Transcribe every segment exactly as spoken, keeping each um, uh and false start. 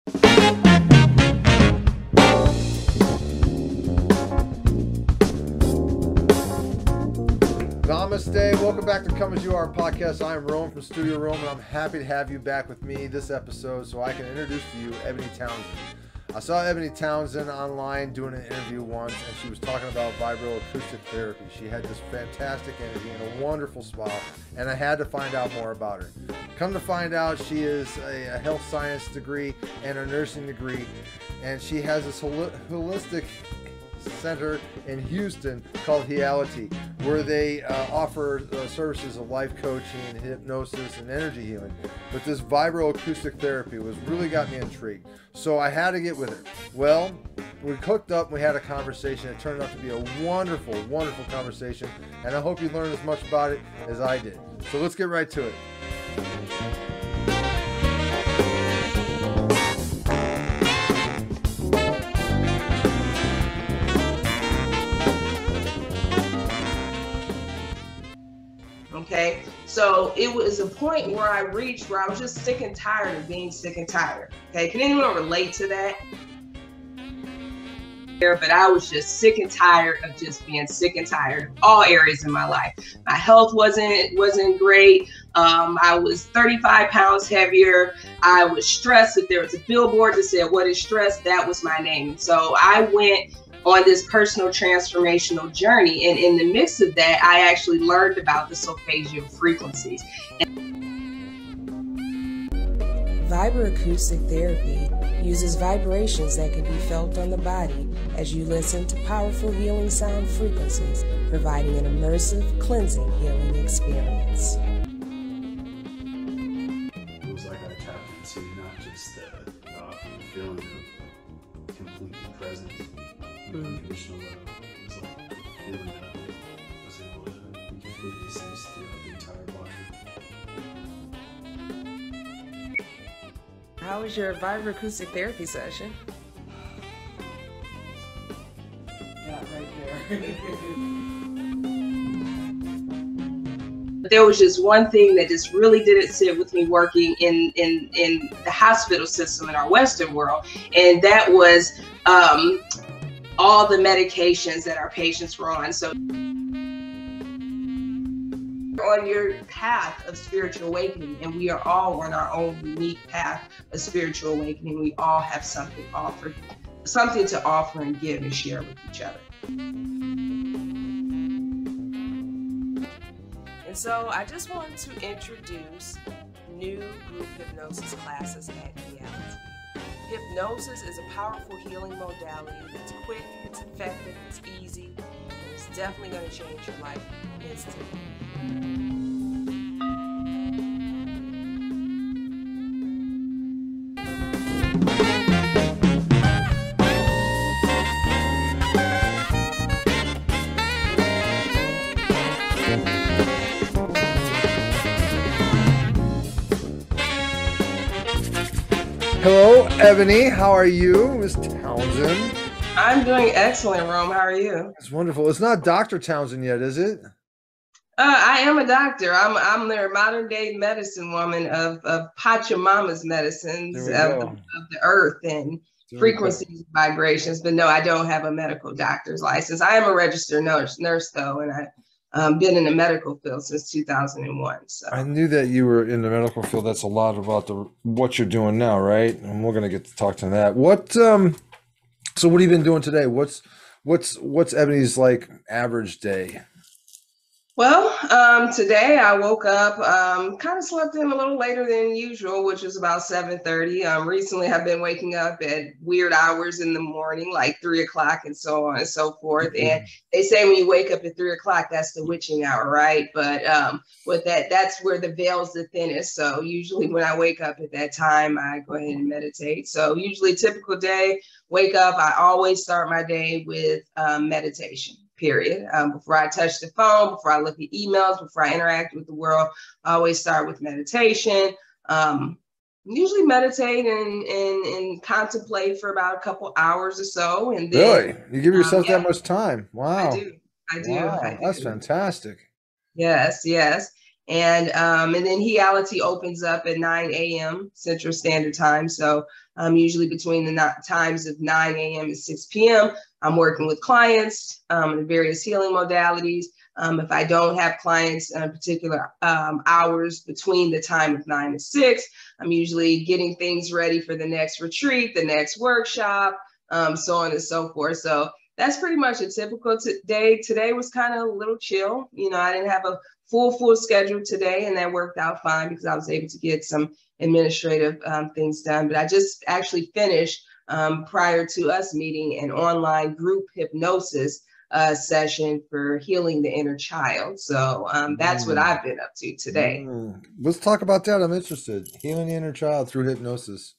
Namaste. Welcome back to Come As You Are podcast. I am Rome from Studio Rome, and I'm happy to have you back with me this episode so I can introduce to you Ebony Townsend. I saw Ebony Townsend online doing an interview once, and she was talking about vibroacoustic therapy. She had this fantastic energy and a wonderful smile, and I had to find out more about her. Come to find out, she is a, a health science degree and a nursing degree, and she has this hol- holistic center in Houston called Heality, where they uh, offer uh, services of life coaching, hypnosis, and energy healing. But this vibroacoustic therapy was really got me intrigued, so I had to get with her. Well, we hooked up and we had a conversation. It turned out to be a wonderful, wonderful conversation, and I hope you learned as much about it as I did. So let's get right to it. Okay, so it was a point where I reached where I was just sick and tired of being sick and tired. Okay, can anyone relate to that? But I was just sick and tired of just being sick and tired of all areas in my life. My health wasn't wasn't great. Um, I was thirty-five pounds heavier. I was stressed. If there was a billboard that said, "What is stress?" that was my name. So I went on this personal transformational journey. And in the midst of that, I actually learned about the solfeggio frequencies. Vibroacoustic therapy uses vibrations that can be felt on the body as you listen to powerful healing sound frequencies, providing an immersive, cleansing, healing experience. It was like I tapped into not just the uh, feeling of completely present, unconditional love. It was like feeling that I was able to completely sense throughout the entire body. How was your vibroacoustic therapy session? Yeah, right there. But there was just one thing that just really didn't sit with me working in, in, in the hospital system in our Western world, and that was um, all the medications that our patients were on. So on your path of spiritual awakening, and we are all on our own unique path of spiritual awakening. We all have something offered, something to offer and give and share with each other. And so I just wanted to introduce new group hypnosis classes at Reality. Hypnosis is a powerful healing modality that's quick, it's effective, it's easy, and it's definitely going to change your life instantly. Hello, Ebony. How are you, Miss Townsend? I'm doing excellent, Rome. How are you? It's wonderful. It's not Doctor Townsend yet, is it? Uh, I am a doctor. I'm I'm their modern day medicine woman of, of Pachamama's medicines of the, of the earth and there frequencies, vibrations. But no, I don't have a medical doctor's license. I am a registered nurse, nurse though, and I've um, been in the medical field since two thousand one. So I knew that you were in the medical field. That's a lot about the what you're doing now, right? And we're gonna get to talk to that. What um, so what have you been doing today? What's what's what's Ebony's like average day? Well, um, today I woke up, um, kind of slept in a little later than usual, which was about seven thirty. Um, recently I've been waking up at weird hours in the morning, like three o'clock and so on and so forth. And they say when you wake up at three o'clock, that's the witching hour, right? But um, with that, that's where the veil's the thinnest. So usually when I wake up at that time, I go ahead and meditate. So usually typical day, wake up, I always start my day with um, meditation. Period. Um, before I touch the phone, before I look at emails, before I interact with the world, I always start with meditation. Um, usually meditate and, and and contemplate for about a couple hours or so. And then, really, you give yourself um, yeah, that much time? Wow, I do. I do. wow. I do. That's fantastic. Yes, yes. And um, and then Heality opens up at nine a m Central Standard Time. So um, usually between the not times of nine a m and six p m, I'm working with clients um, in various healing modalities. Um, if I don't have clients in particular um, hours between the time of nine and six, I'm usually getting things ready for the next retreat, the next workshop, um, so on and so forth. So that's pretty much a typical day. Today was kind of a little chill. You know, I didn't have a full, full schedule today, and that worked out fine because I was able to get some administrative um, things done. But I just actually finished um, prior to us meeting an online group hypnosis uh, session for healing the inner child. So um, that's mm. what I've been up to today. Mm. Let's talk about that. I'm interested. Healing the inner child through hypnosis.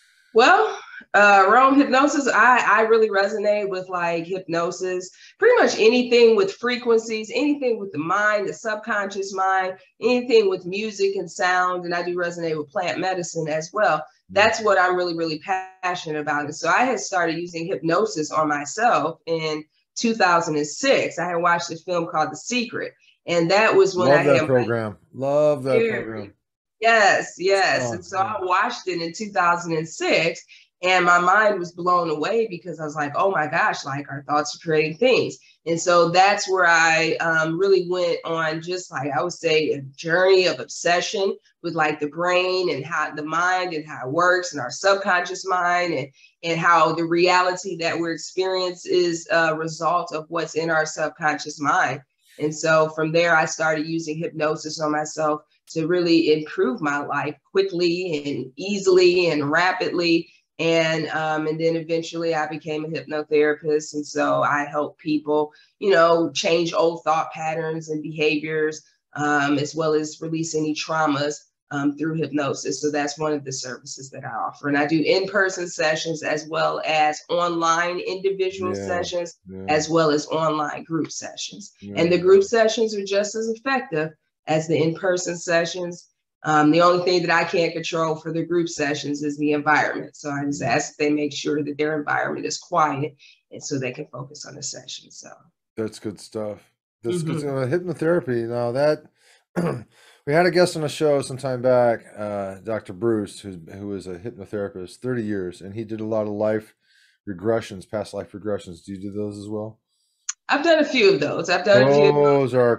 Well, uh, Rome, hypnosis, I, I really resonate with like hypnosis, pretty much anything with frequencies, anything with the mind, the subconscious mind, anything with music and sound. And I do resonate with plant medicine as well. That's what I'm really, really passionate about. And so I had started using hypnosis on myself in two thousand six. I had watched a film called The Secret. And that was when Love I that had program. Love that Very, program. Yes, yes. Oh, and so yeah. I watched it in two thousand six, and my mind was blown away because I was like, oh my gosh, like our thoughts are creating things. And so that's where I um, really went on just like, I would say, a journey of obsession with like the brain and how the mind and how it works and our subconscious mind and, and how the reality that we're experiencing is a result of what's in our subconscious mind. And so from there, I started using hypnosis on myself to really improve my life quickly and easily and rapidly. And um, and then eventually I became a hypnotherapist. And so I help people, you know, change old thought patterns and behaviors, um, as well as release any traumas um, through hypnosis. So that's one of the services that I offer. And I do in-person sessions as well as online individual yeah, sessions, yeah. as well as online group sessions. Yeah. And the group sessions are just as effective as the in-person sessions. Um, the only thing that I can't control for the group sessions is the environment. So I just ask that they make sure that their environment is quiet and so they can focus on the session. So that's good stuff. That's mm-hmm. good stuff. Hypnotherapy. Now that we had a guest on the show some time back, uh, Doctor Bruce, who, who was a hypnotherapist, thirty years, and he did a lot of life regressions, past life regressions. Do you do those as well? I've done a few of those. I've done those a few. Those are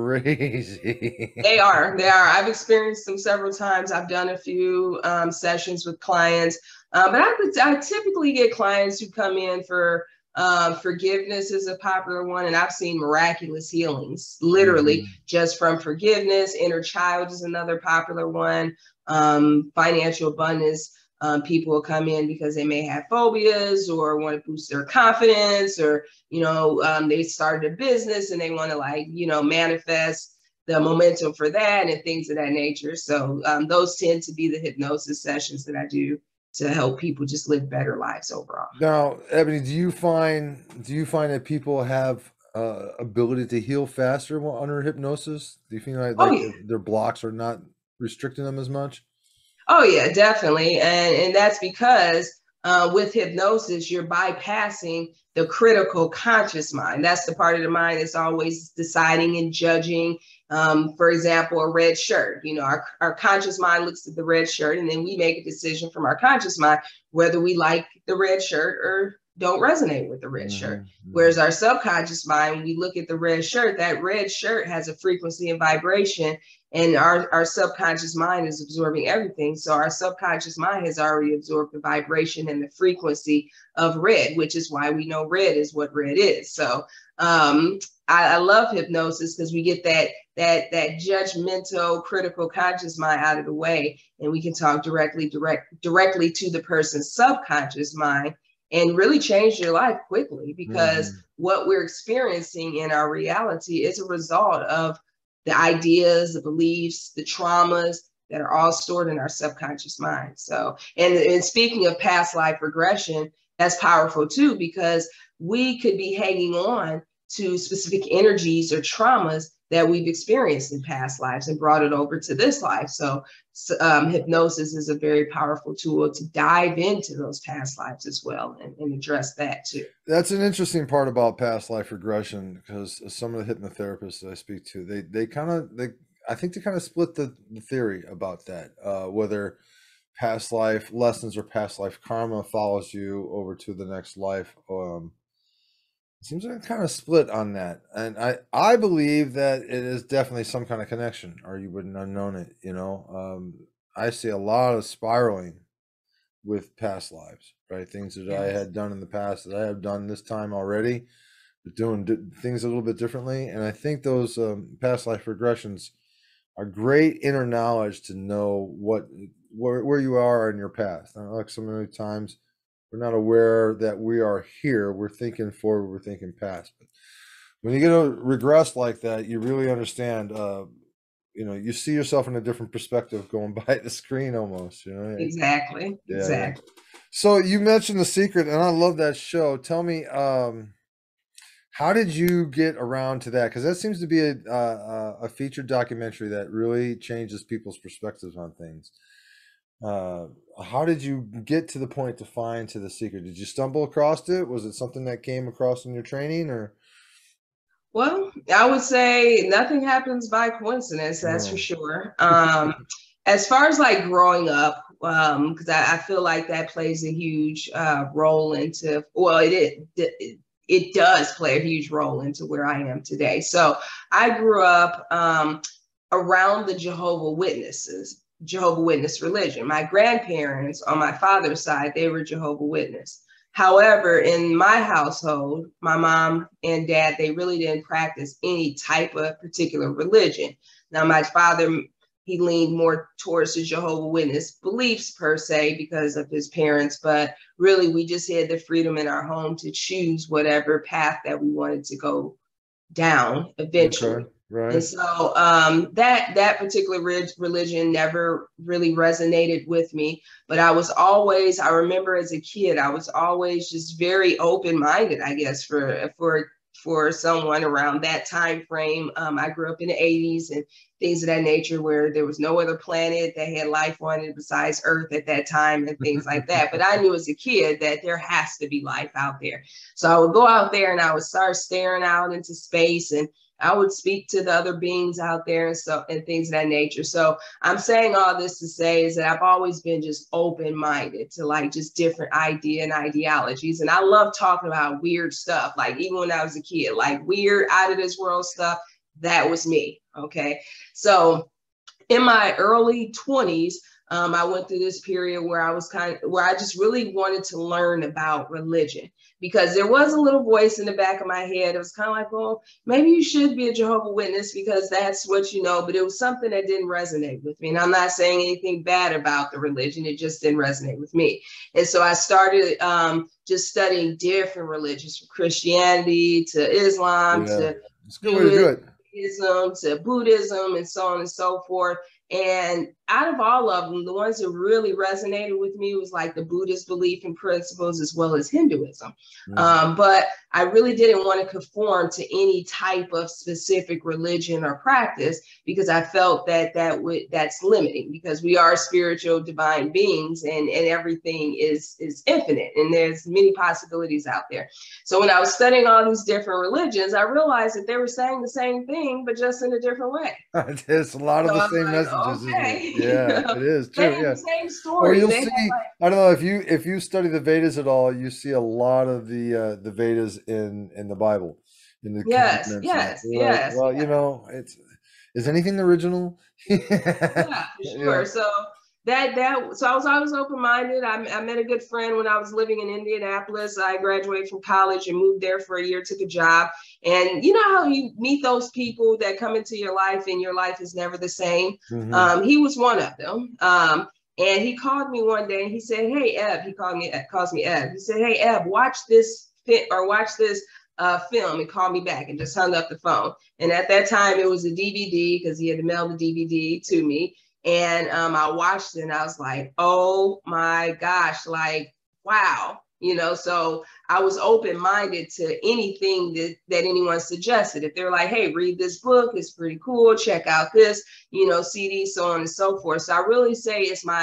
crazy. They are. They are. I've experienced them several times. I've done a few um, sessions with clients, uh, but I, I typically get clients who come in for um, forgiveness is a popular one, and I've seen miraculous healings, literally mm-hmm. just from forgiveness. Inner child is another popular one. Um, financial abundance. Um, people will come in because they may have phobias or want to boost their confidence, or, you know, um, they started a business and they want to like, you know, manifest the momentum for that and things of that nature. So um, those tend to be the hypnosis sessions that I do to help people just live better lives overall. Now, Ebony, do you find, do you find that people have uh, ability to heal faster while under hypnosis? Do you feel like, like oh, yeah. their blocks are not restricting them as much? Oh, yeah, definitely. And, and that's because uh, with hypnosis, you're bypassing the critical conscious mind. That's the part of the mind that's always deciding and judging. Um, for example, a red shirt, you know, our, our conscious mind looks at the red shirt and then we make a decision from our conscious mind whether we like the red shirt or don't resonate with the red mm-hmm. shirt. Whereas our subconscious mind, when we look at the red shirt, that red shirt has a frequency and vibration, and our, our subconscious mind is absorbing everything. So our subconscious mind has already absorbed the vibration and the frequency of red, which is why we know red is what red is. So um, I, I love hypnosis because we get that that that judgmental, critical conscious mind out of the way, and we can talk directly, direct, directly to the person's subconscious mind and really change your life quickly, because mm. what we're experiencing in our reality is a result of the ideas, the beliefs, the traumas that are all stored in our subconscious mind. So, and, and speaking of past life regression, that's powerful too, because we could be hanging on to specific energies or traumas that we've experienced in past lives and brought it over to this life. So um, hypnosis is a very powerful tool to dive into those past lives as well and, and address that too. That's an interesting part about past life regression, because some of the hypnotherapists that I speak to, they they kind of, they I think they kind of split the, the theory about that, uh, whether past life lessons or past life karma follows you over to the next life. Um, it seems like kind of split on that. And I, I believe that it is definitely some kind of connection, or you wouldn't have known it, you know. Um, I see a lot of spiraling with past lives, right? Things that yes. I had done in the past that I have done this time already, but doing d- things a little bit differently. And I think those um, past life regressions are great inner knowledge to know what where, where you are in your past. And like so many times, we're not aware that we are here. We're thinking forward, we're thinking past. But when you get a regress like that, you really understand. Uh, you know, you see yourself in a different perspective going by the screen almost, you know? Exactly. Yeah, exactly. Yeah. So you mentioned The Secret, and I love that show. Tell me, um, how did you get around to that? Because that seems to be a, a, a featured documentary that really changes people's perspectives on things. Uh, how did you get to the point to find to The Secret? Did you stumble across it? Was it something that came across in your training, or? Well, I would say nothing happens by coincidence, that's no. for sure. Um, as far as like growing up, um, because I, I feel like that plays a huge uh, role into, well, it, it, it it does play a huge role into where I am today. So I grew up um, around the Jehovah Witnesses, Jehovah Witness religion. My grandparents on my father's side, they were Jehovah Witness. However, in my household, my mom and dad, they really didn't practice any type of particular religion. Now, my father, he leaned more towards the Jehovah Witness beliefs per se because of his parents, but really we just had the freedom in our home to choose whatever path that we wanted to go down eventually. Okay. Right. And so um, that that particular re- religion never really resonated with me. But I was always, I remember as a kid, I was always just very open-minded, I guess, for for for someone around that time frame. Um, I grew up in the eighties and things of that nature where there was no other planet that had life on it besides Earth at that time and things like that. But I knew as a kid that there has to be life out there. So I would go out there and I would start staring out into space, and I would speak to the other beings out there and so and things of that nature. So I'm saying all this to say is that I've always been just open-minded to like just different idea and ideologies. And I love talking about weird stuff. Like even when I was a kid, like weird out of this world stuff, that was me. Okay. So in my early twenties, um, I went through this period where I was kind of, where I just really wanted to learn about religion, because there was a little voice in the back of my head. It was kind of like, well, maybe you should be a Jehovah Witness because that's what you know, but it was something that didn't resonate with me. And I'm not saying anything bad about the religion. It just didn't resonate with me. And so I started um, just studying different religions, from Christianity to Islam, yeah. to it's good way to do it. Islam to Buddhism and so on and so forth. And out of all of them, the ones that really resonated with me was like the Buddhist belief and principles as well as Hinduism. Mm. Um, but I really didn't want to conform to any type of specific religion or practice because I felt that that would that's limiting, because we are spiritual divine beings and, and everything is, is infinite and there's many possibilities out there. So when I was studying all these different religions, I realized that they were saying the same thing, but just in a different way. It's a lot of so the I'm same like, messages. Okay. Yeah, it is true. Same, yeah. same story. Or you'll they see, like, I don't know if you if you study the Vedas at all, you see a lot of the uh, the Vedas in in the Bible. In the yes, yes, yes. Like, well, yes. you know, it's is anything original? Yeah, for sure. Yeah. So that that so I was always open-minded. I, I met a good friend when I was living in Indianapolis. I graduated from college and moved there for a year, took a job. And you know how you meet those people that come into your life and your life is never the same. Mm-hmm. Um, he was one of them. Um, and he called me one day and he said, "Hey, Eb," he called me, calls me Eb. He said, "Hey, Eb, watch this fit or watch this uh, film," and called me back and just hung up the phone. And at that time it was a D V D because he had to mail the D V D to me. And um, I watched it and I was like, oh my gosh, like, wow. You know, so I was open-minded to anything that, that anyone suggested. If they're like, hey, read this book, it's pretty cool, check out this, you know, C D, so on and so forth. So I really say it's my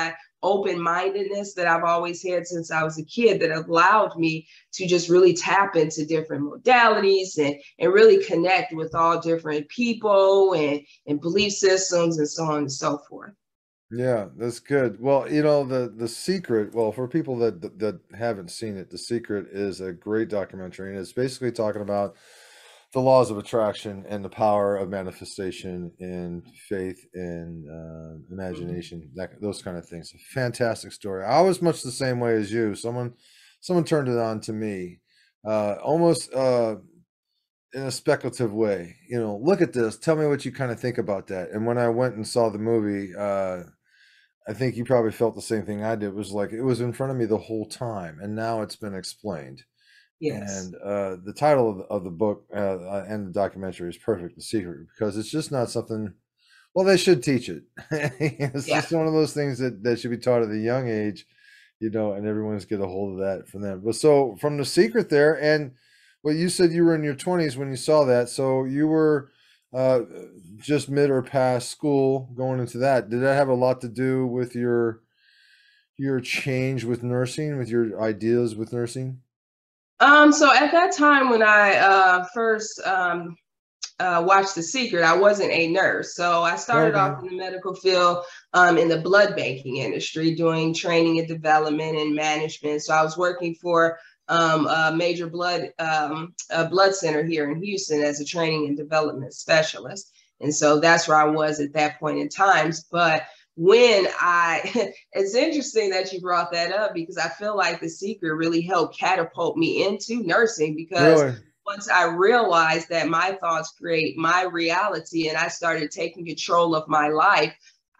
open-mindedness that I've always had since I was a kid that allowed me to just really tap into different modalities and, and really connect with all different people and, and belief systems and so on and so forth. Yeah, that's good. Well, you know, the the Secret, well, for people that, that that haven't seen it, The Secret is a great documentary, and it's basically talking about the laws of attraction and the power of manifestation and faith and uh, imagination, that those kind of things. A fantastic story. I was much the same way as you. Someone someone turned it on to me, uh, almost uh, in a speculative way. You know, look at this. Tell me what you kind of think about that. And when I went and saw the movie, uh, I think you probably felt the same thing I did. It was like it was in front of me the whole time, and now it's been explained. Yes. And uh, the title of the, of the book uh, and the documentary is perfect, The Secret, because it's just not something. Well, they should teach it. It's Yeah. just one of those things that, that should be taught at a young age, you know, and everyone's get a hold of that from them. But so from The Secret there, and well, you said you were in your twenties when you saw that, so you were uh, just mid or past school going into that. Did that have a lot to do with your your change with nursing, with your ideas with nursing? Um, so at that time when I uh, first um, uh, watched The Secret, I wasn't a nurse. So I started Okay. off in the medical field um, in the blood banking industry, doing training and development and management. So I was working for um, a major blood um, a blood center here in Houston as a training and development specialist. And so that's where I was at that point in times. But when I, it's interesting that you brought that up because I feel like The Secret really helped catapult me into nursing because Really? once I realized that my thoughts create my reality and I started taking control of my life,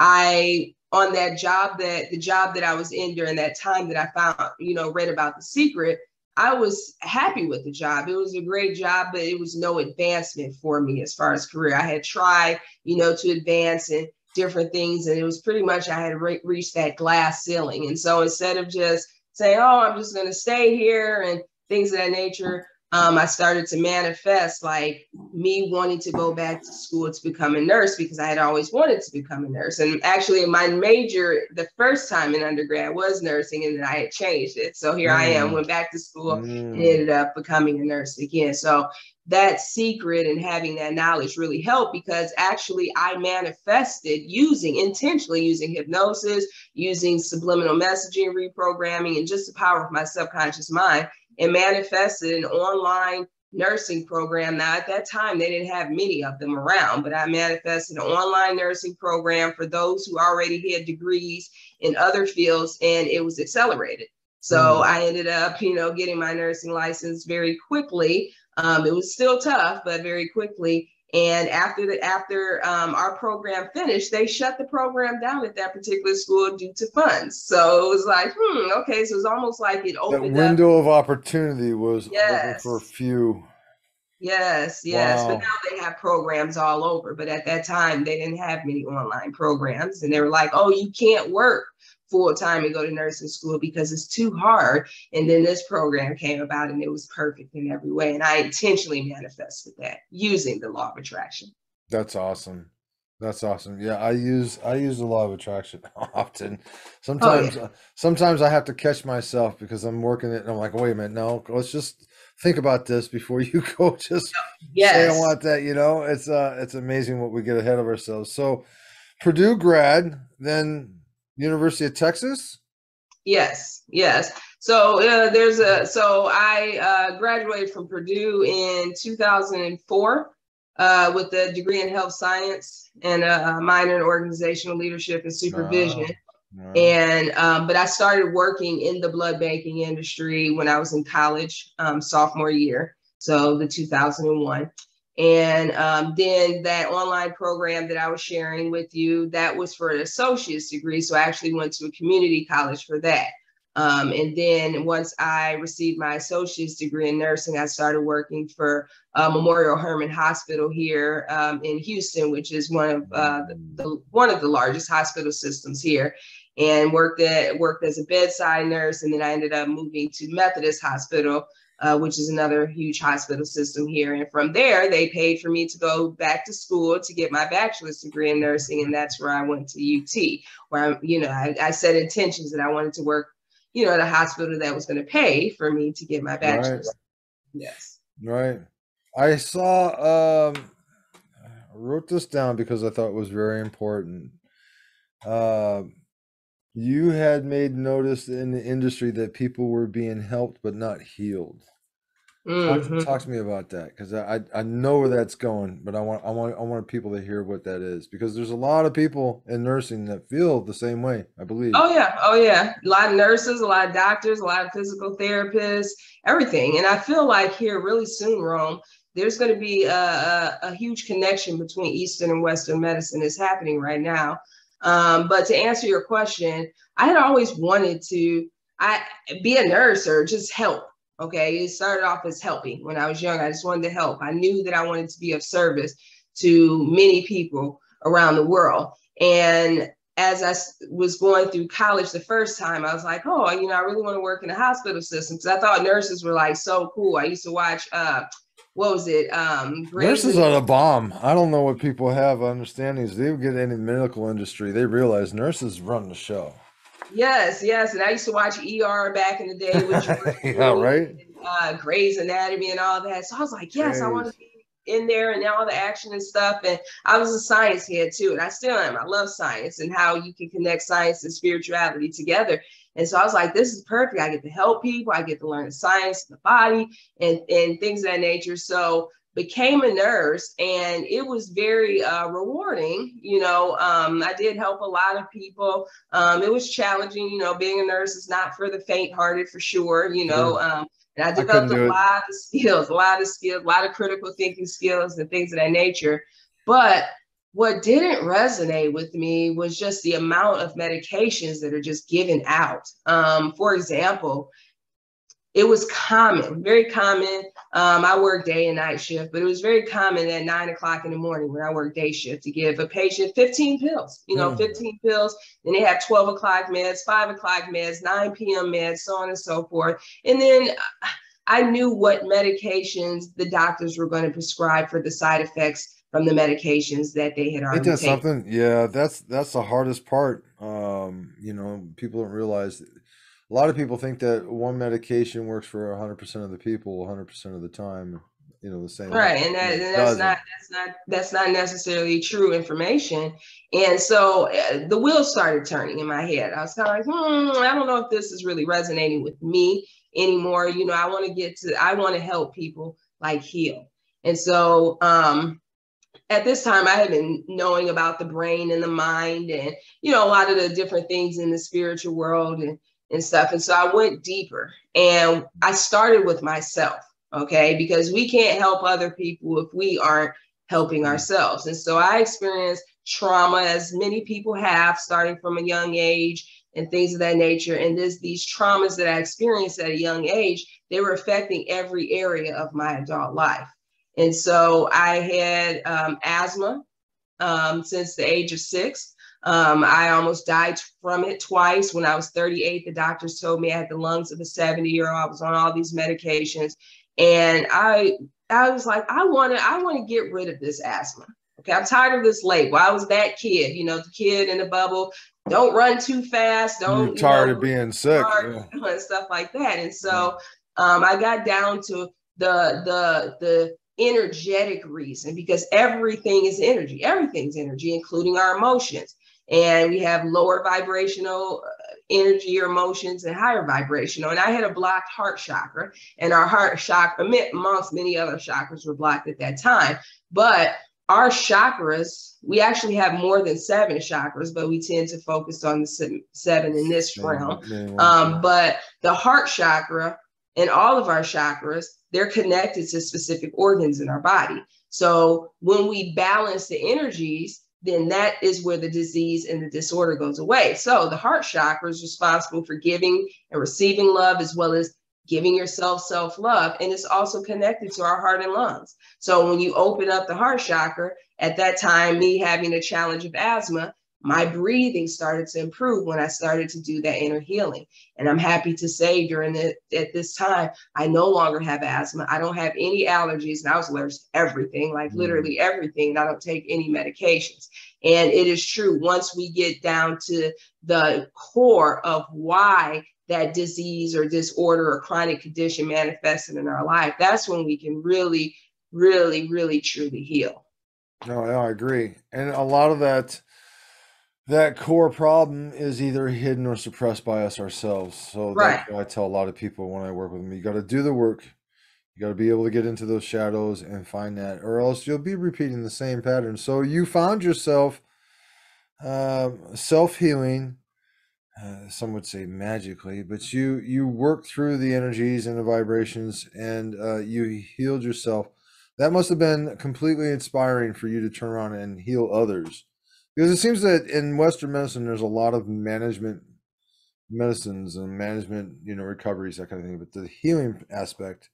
I, on that job that, the job that I was in during that time that I found, you know, read about The Secret, I was happy with the job. It was a great job, but it was no advancement for me as far as career. I had tried, you know, to advance and different things. And it was pretty much, I had re- reached that glass ceiling. And so instead of just saying, oh, I'm just going to stay here and things of that nature, um, I started to manifest like me wanting to go back to school to become a nurse because I had always wanted to become a nurse. And actually my major, the first time in undergrad was nursing, and then I had changed it. So here mm. I am, went back to school mm. and ended up becoming a nurse again. So that secret and having that knowledge really helped because actually I manifested using, intentionally using hypnosis, using subliminal messaging, reprogramming, and just the power of my subconscious mind, and manifested an online nursing program. Now, at that time, they didn't have many of them around, but I manifested an online nursing program for those who already had degrees in other fields, and it was accelerated. So mm. I ended up, you know, getting my nursing license very quickly. Um, it was still tough, but very quickly. And after the after um, our program finished, they shut the program down at that particular school due to funds. So it was like, hmm, okay. So it was almost like it opened that window up. of opportunity was yes. open for a few. Yes, yes. Wow. But now they have programs all over. But at that time, they didn't have many online programs. And they were like, oh, you can't work full time and go to nursing school because it's too hard. And then this program came about and it was perfect in every way. And I intentionally manifested that using the law of attraction. That's awesome. That's awesome. Yeah, I use I use the law of attraction often. Sometimes oh, yeah. sometimes I have to catch myself because I'm working it and I'm like, wait a minute, no, let's just think about this before you go just yes. say I want that, you know. It's uh it's amazing what we get ahead of ourselves. So Purdue grad, then University of Texas? Yes, yes. So uh, there's a, so I uh, graduated from Purdue in two thousand four uh, with a degree in health science and a minor in organizational leadership and supervision. Oh, wow. And, um, but I started working in the blood banking industry when I was in college, um, sophomore year. So the two thousand one. And um, then that online program that I was sharing with you, that was for an associate's degree. So I actually went to a community college for that. Um, and then once I received my associate's degree in nursing, I started working for uh, Memorial Hermann Hospital here um, in Houston, which is one of uh, the, the one of the largest hospital systems here. And worked at worked as a bedside nurse, and then I ended up moving to Methodist Hospital uh, which is another huge hospital system here. And from there, they paid for me to go back to school to get my bachelor's degree in nursing. And that's where I went to U T, where I, you know, I, I set intentions that I wanted to work, you know, at a hospital that was going to pay for me to get my bachelor's. Right. Yes. Right. I saw, um, I wrote this down because I thought it was very important. Uh, you had made notice in the industry that people were being helped but not healed. Mm-hmm. Talk, talk to me about that, because I I know where that's going, but I want I want I want people to hear what that is, because there's a lot of people in nursing that feel the same way, I believe. Oh yeah, oh yeah. A lot of nurses, a lot of doctors, a lot of physical therapists, everything. And I feel like here really soon, Rome, there's going to be a, a, a huge connection between Eastern and Western medicine is happening right now. Um, but to answer your question, I had always wanted to I be a nurse or just help. Okay, it started off as helping. When I was young, I just wanted to help. I knew that I wanted to be of service to many people around the world. And as I was going through college the first time, I was like, oh, you know, I really want to work in a hospital system, because I thought nurses were like so cool. I used to watch, uh, what was it? Um, Nurses are the bomb. I don't know what people have understandings. They get in the medical industry, they realize nurses run the show. Yes, yes. And I used to watch E R back in the day, which yeah, right. And, uh, Grey's Anatomy and all that. So I was like, yes, Grace. I want to be in there and all the action and stuff. And I was a science head too, and I still am. I love science and how you can connect science and spirituality together. And so I was like, this is perfect. I get to help people. I get to learn the science of the body and, and things of that nature. So became a nurse, and it was very uh, rewarding. You know, um, I did help a lot of people. Um, it was challenging. You know, being a nurse is not for the faint-hearted, for sure. You know, um, and I developed I a lot of skills, a lot of skills, a lot of critical thinking skills and things of that nature. But what didn't resonate with me was just the amount of medications that are just given out. Um, for example, it was common, very common. Um, I work day and night shift, but it was very common at nine o'clock in the morning when I work day shift to give a patient fifteen pills, you know, mm. fifteen pills. Then they have twelve o'clock meds, five o'clock meds, nine p.m. meds, so on and so forth. And then I knew what medications the doctors were going to prescribe for the side effects from the medications that they had already taken. taken. Something, yeah, that's that's the hardest part. Um, you know, people don't realize that. A lot of people think that one medication works for one hundred percent of the people one hundred percent of the time, you know, the same. Right. And, that, and that's not, that's not, that's not necessarily true information. And so uh, the wheels started turning in my head. I was kind of like, hmm, I don't know if this is really resonating with me anymore. You know, I want to get to, I want to help people like heal. And so, um, at this time, I had been knowing about the brain and the mind and, you know, a lot of the different things in the spiritual world and, and stuff. And so I went deeper, and I started with myself, okay, because we can't help other people if we aren't helping ourselves. And so I experienced trauma, as many people have, starting from a young age and things of that nature. And this, these traumas that I experienced at a young age, they were affecting every area of my adult life. And so I had um, asthma um, since the age of six. Um, I almost died from it twice. When I was thirty-eight, the doctors told me I had the lungs of a seventy year old. I was on all these medications. And I, I was like, I want to, I want to get rid of this asthma. Okay. I'm tired of this label. I was that kid, you know, the kid in the bubble, don't run too fast. Don't You're tired you know, of being sick. Yeah. And stuff like that. And so, um, I got down to the, the, the, energetic reason, because everything is energy. Everything's energy, including our emotions. And we have lower vibrational energy or emotions and higher vibrational. And I had a blocked heart chakra, and our heart chakra, amongst many other chakras, were blocked at that time. But our chakras, we actually have more than seven chakras, but we tend to focus on the seven in this realm. Um, but the heart chakra and all of our chakras, they're connected to specific organs in our body. So when we balance the energies, then that is where the disease and the disorder goes away. So the heart chakra is responsible for giving and receiving love, as well as giving yourself self-love. And it's also connected to our heart and lungs. So when you open up the heart chakra, at that time, me having a challenge of asthma, my breathing started to improve when I started to do that inner healing. And I'm happy to say during the, at this time, I no longer have asthma. I don't have any allergies. And I was allergic to everything, like mm. literally everything. And I don't take any medications. And it is true. Once we get down to the core of why that disease or disorder or chronic condition manifested in our life, that's when we can really, really, really, truly heal. No, I agree. And a lot of that, that core problem is either hidden or suppressed by us ourselves. So right. that's what I tell a lot of people when I work with them. You got to do the work. You got to be able to get into those shadows and find that, or else you'll be repeating the same pattern. So you found yourself uh, self-healing, uh, some would say magically, but you, you worked through the energies and the vibrations, and uh, you healed yourself. That must have been completely inspiring for you to turn around and heal others. Because it seems that in Western medicine, there's a lot of management medicines and management, you know, recoveries, that kind of thing. But the healing aspect,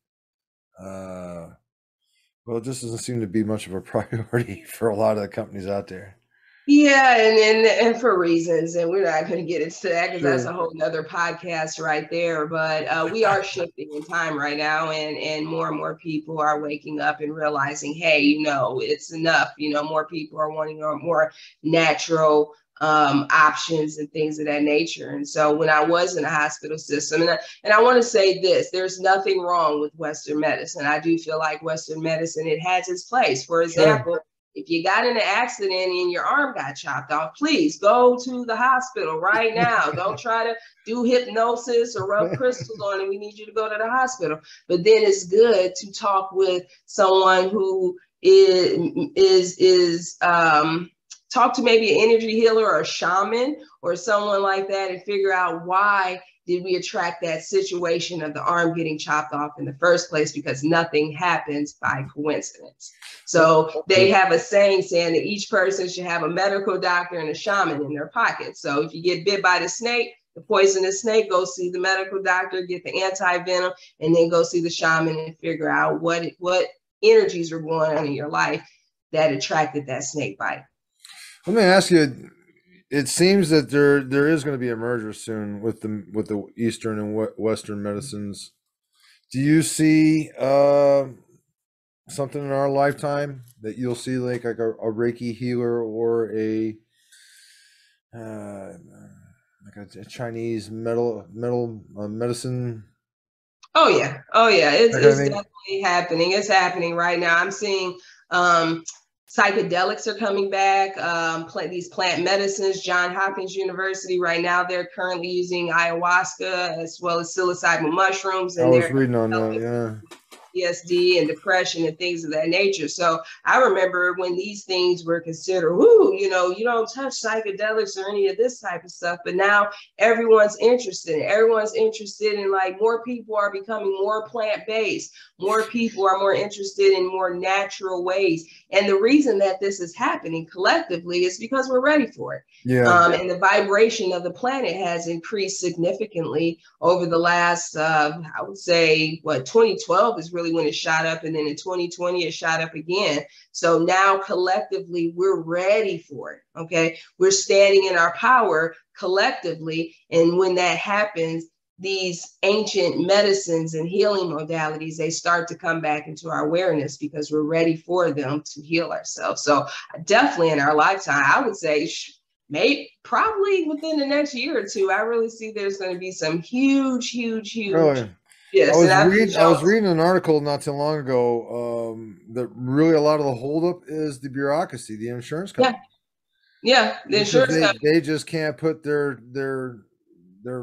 uh, well, it just doesn't seem to be much of a priority for a lot of the companies out there. Yeah, and, and and for reasons, and we're not going to get into that because Sure. that's a whole nother podcast right there. But uh, we are shifting in time right now, and and more and more people are waking up and realizing, hey, you know, it's enough. You know, more people are wanting more natural um, options and things of that nature. And so when I was in a hospital system, and I, and I want to say this, there's nothing wrong with Western medicine. I do feel like Western medicine, it has its place. For example. Sure. If you got in an accident and your arm got chopped off, please go to the hospital right now. Don't try to do hypnosis or rub crystals on it. We need you to go to the hospital. But then it's good to talk with someone who is, is, is um, talk to maybe an energy healer or a shaman or someone like that and figure out why did we attract that situation of the arm getting chopped off in the first place, because nothing happens by coincidence. So they have a saying saying that each person should have a medical doctor and a shaman in their pocket. So if you get bit by the snake, the poisonous snake, go see the medical doctor, get the anti-venom, and then go see the shaman and figure out what, what energies are going on in your life that attracted that snake bite. Let me ask you, it seems that there there is going to be a merger soon with the with the Eastern and Western medicines. Do you see uh, something in our lifetime that you'll see, like like a, a Reiki healer or a uh, like a, a Chinese metal metal uh, medicine? Oh yeah, oh yeah, it's it's definitely happening. It's happening right now. I'm seeing. Um, Psychedelics are coming back, um, plant, these plant medicines. Johns Hopkins University right now, they're currently using ayahuasca as well as psilocybin mushrooms. And I was reading on that, yeah. P T S D and depression and things of that nature. So I remember when these things were considered, whoo, you know, you don't touch psychedelics or any of this type of stuff. But now everyone's interested. Everyone's interested in, like, more people are becoming more plant-based. More people are more interested in more natural ways. And the reason that this is happening collectively is because we're ready for it. Yeah. Um, and the vibration of the planet has increased significantly over the last, uh, I would say, what, twenty twelve is really when it shot up. And then in twenty twenty, it shot up again. So now collectively, we're ready for it. Okay. We're standing in our power collectively. And when that happens, these ancient medicines and healing modalities, they start to come back into our awareness because we're ready for them to heal ourselves. So definitely in our lifetime, I would say maybe probably within the next year or two, I really see there's going to be some huge, huge, huge. Really? Yes. I was, read, I was reading an article not too long ago um, that really a lot of the holdup is the bureaucracy, the insurance company. Yeah, yeah, the insurance they, company. They just can't put their their their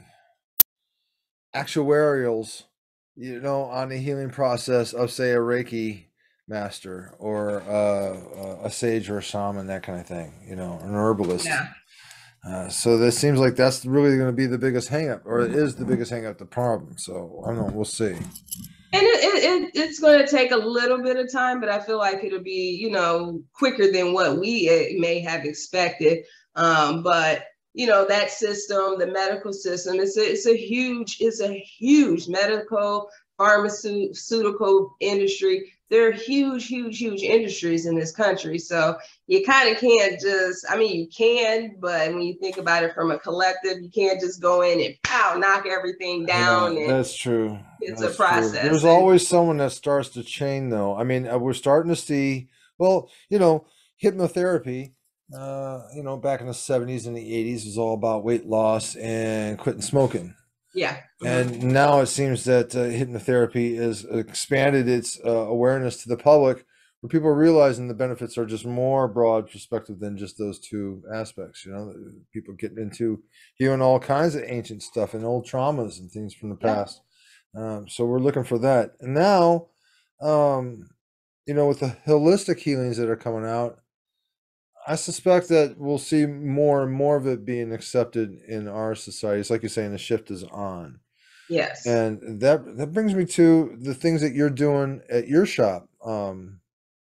actuarials, you know, on the healing process of, say, a Reiki master or uh, a sage or a shaman, that kind of thing, you know, an herbalist. Yeah. Uh, so this seems like that's really going to be the biggest hang-up, or it is the biggest hang-up, the problem. So I don't know, we'll see. And it, it, it's going to take a little bit of time, but I feel like it'll be, you know, quicker than what we may have expected. Um, but you know, that system, the medical system, it's a, it's a huge, it's a huge medical pharmaceutical industry there are huge, huge, huge industries in this country. So you kind of can't just, I mean, you can, but when you think about it from a collective, you can't just go in and pow, knock everything down. Yeah, And that's true. it's That's a true. process. There's And always someone that starts the chain, though. I mean, uh, we're starting to see, well, you know, hypnotherapy, uh, you know, back in the seventies and the eighties was all about weight loss and quitting smoking. yeah. Mhm. And now it seems that uh, hypnotherapy has expanded its uh, awareness to the public, where people are realizing the benefits are just more broad perspective than just those two aspects. You know, people getting into healing all kinds of ancient stuff and old traumas and things from the Yeah. past. Um, so we're looking for that. And now, um, you know, with the holistic healings that are coming out, I suspect that we'll see more and more of it being accepted in our society. It's like you're saying, the shift is on. Yes. And that that brings me to the things that you're doing at your shop. Um,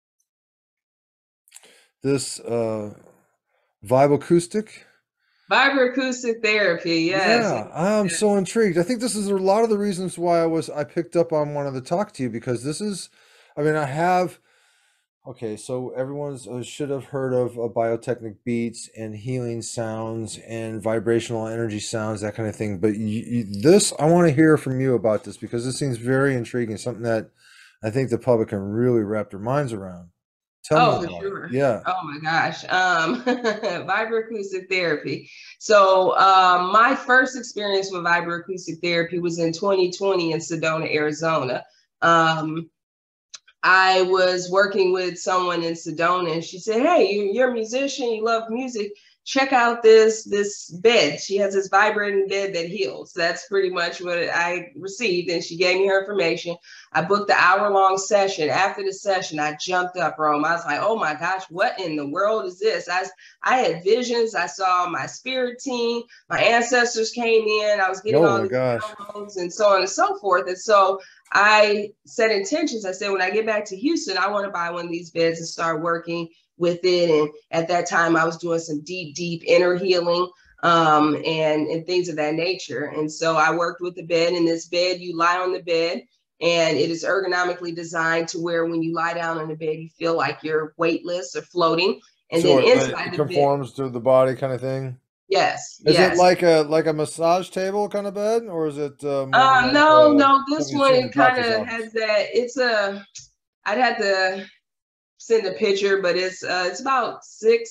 this uh, Vibroacoustic. Vibroacoustic therapy. Yes. Yeah, I'm Yes. so intrigued. I think this is a lot of the reasons why I was I picked up on wanting to talk to you, because this is, I mean, I have. Okay, so everyone's uh, should have heard of uh, biotechnic beats and healing sounds and vibrational energy sounds, that kind of thing. But you, you, this, I want to hear from you about this, because this seems very intriguing, something that I think the public can really wrap their minds around. Tell Oh, me for about sure. it. Yeah. Oh my gosh. Um, vibroacoustic therapy. So um, my first experience with vibroacoustic therapy was in twenty twenty in Sedona, Arizona. Um, I was working with someone in Sedona, and she said, "Hey, you, you're a musician, you love music. Check out this this bed. She has this vibrating bed that heals." That's pretty much what I received, and she gave me her information. I booked the hour long session. After the session, I jumped up, Rome. I was like, "Oh my gosh, what in the world is this?" I I had visions. I saw my spirit team. My ancestors came in. I was getting Oh all my these gosh. downloads and so on and so forth. And so I set intentions. I said, when I get back to Houston, I want to buy one of these beds and start working with it. And at that time, I was doing some deep, deep inner healing um, and, and things of that nature. And so I worked with the bed. In this bed, you lie on the bed, and it is ergonomically designed to where when you lie down on the bed, you feel like you're weightless or floating. And So then it, inside it the bed, conforms to the body, kind of thing. yes, Is yes. it like a like a massage table kind of bed, or is it uh, more Uh, like no, uh, no, this something you one, see in the it kind doctor's of office? has that. It's a, I'd have to send a picture, but it's uh, it's about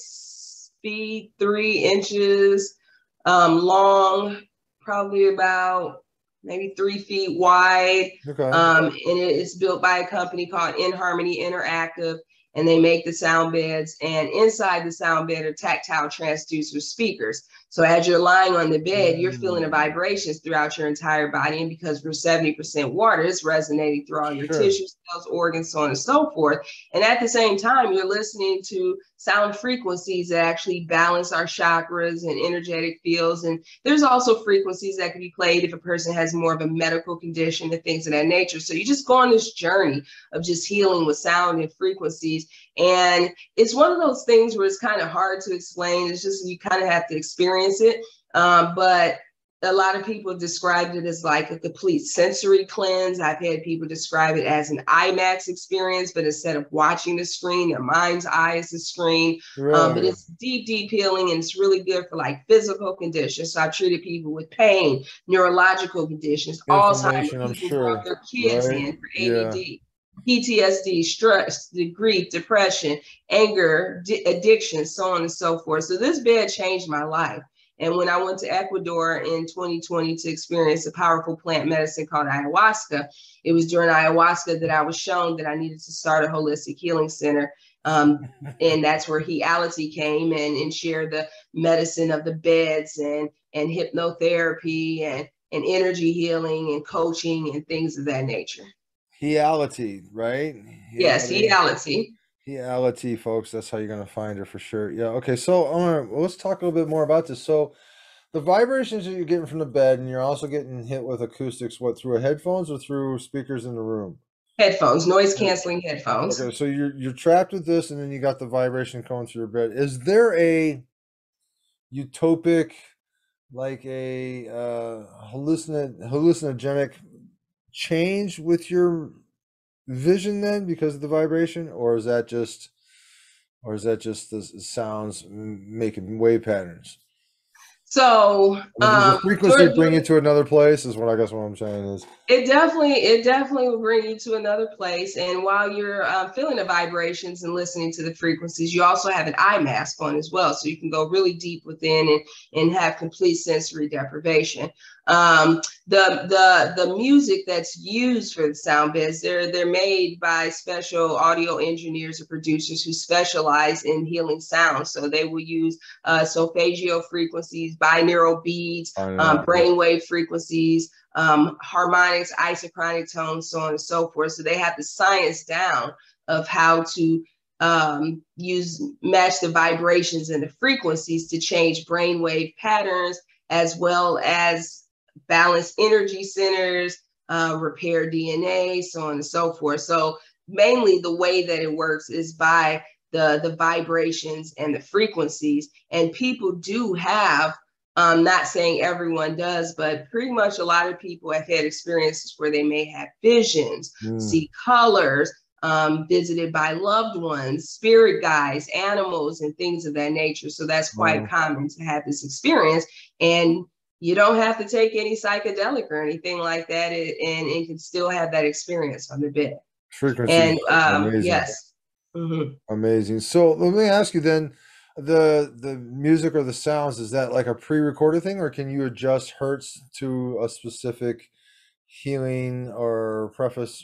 six feet three inches um, long, probably about maybe three feet wide, Okay. um, and it is built by a company called In Harmony Interactive, and they make the sound beds. And inside the sound bed are tactile transducer speakers. So as you're lying on the bed, you're feeling the Mm. vibrations throughout your entire body. And because we're seventy percent water, it's resonating through all your Sure. tissue cells, organs, so on and so forth. And at the same time, you're listening to sound frequencies that actually balance our chakras and energetic fields. And there's also frequencies that can be played if a person has more of a medical condition and things of that nature. So you just go on this journey of just healing with sound and frequencies. And it's one of those things where it's kind of hard to explain. It's just, you kind of have to experience it. Um, but a lot of people described it as like a complete sensory cleanse. I've had people describe it as an IMAX experience, but instead of watching the screen, their mind's eye is the screen. Really? Um, but it's deep, deep healing, and it's really good for like physical conditions. So I've treated people with pain, neurological conditions, Alzheimer's. Inflammation, I'm People sure. brought their kids Right? in for Yeah. A D D. P T S D, stress, the grief, depression, anger, di- addiction, so on and so forth. So this bed changed my life. And when I went to Ecuador in twenty twenty to experience a powerful plant medicine called ayahuasca, it was during ayahuasca that I was shown that I needed to start a holistic healing center. Um, and that's where Heality came in and shared the medicine of the beds and, and hypnotherapy and, and energy healing and coaching and things of that nature. Heality, right? Yes, Heality. Heality, folks. That's how you're gonna find her for sure. Yeah. Okay. So, uh, well, let's talk a little bit more about this. So, the vibrations that you're getting from the bed, and you're also getting hit with acoustics. What, through headphones or through speakers in the room? Headphones, noise canceling headphones. Okay. So you're you're trapped with this, and then you got the vibration going through your bed. Is there a utopic, like a uh, hallucinate hallucinogenic change with your vision then because of the vibration, or is that just, or is that just the sounds making wave patterns? So I mean, does the um, frequency during, bring during, you to another place? Is what I guess what I'm saying is. It definitely, it definitely will bring you to another place. And while you're uh, feeling the vibrations and listening to the frequencies, you also have an eye mask on as well. So you can go really deep within and, and have complete sensory deprivation. Um, the, the, the music that's used for the sound beds, they're, they're made by special audio engineers or producers who specialize in healing sound. So they will use uh, solfeggio frequencies, binaural beats, um, brainwave frequencies, um, harmonics, isochronic tones, so on and so forth. So they have the science down of how to um, use, match the vibrations and the frequencies to change brainwave patterns, as well as balance energy centers, uh, repair D N A, so on and so forth. So mainly the way that it works is by the, the vibrations and the frequencies. And people do have, I'm not saying everyone does, but pretty much a lot of people have had experiences where they may have visions, mm. see colors, um, visited by loved ones, spirit guides, animals, and things of that nature. So that's quite mm. common to have this experience. And you don't have to take any psychedelic or anything like that, and, and can still have that experience on the bed. Frequency. And um, amazing. Yes. Mm-hmm. Amazing. So let me ask you then, the the music or the sounds, is that like a pre-recorded thing, or can you adjust hertz to a specific healing or preface?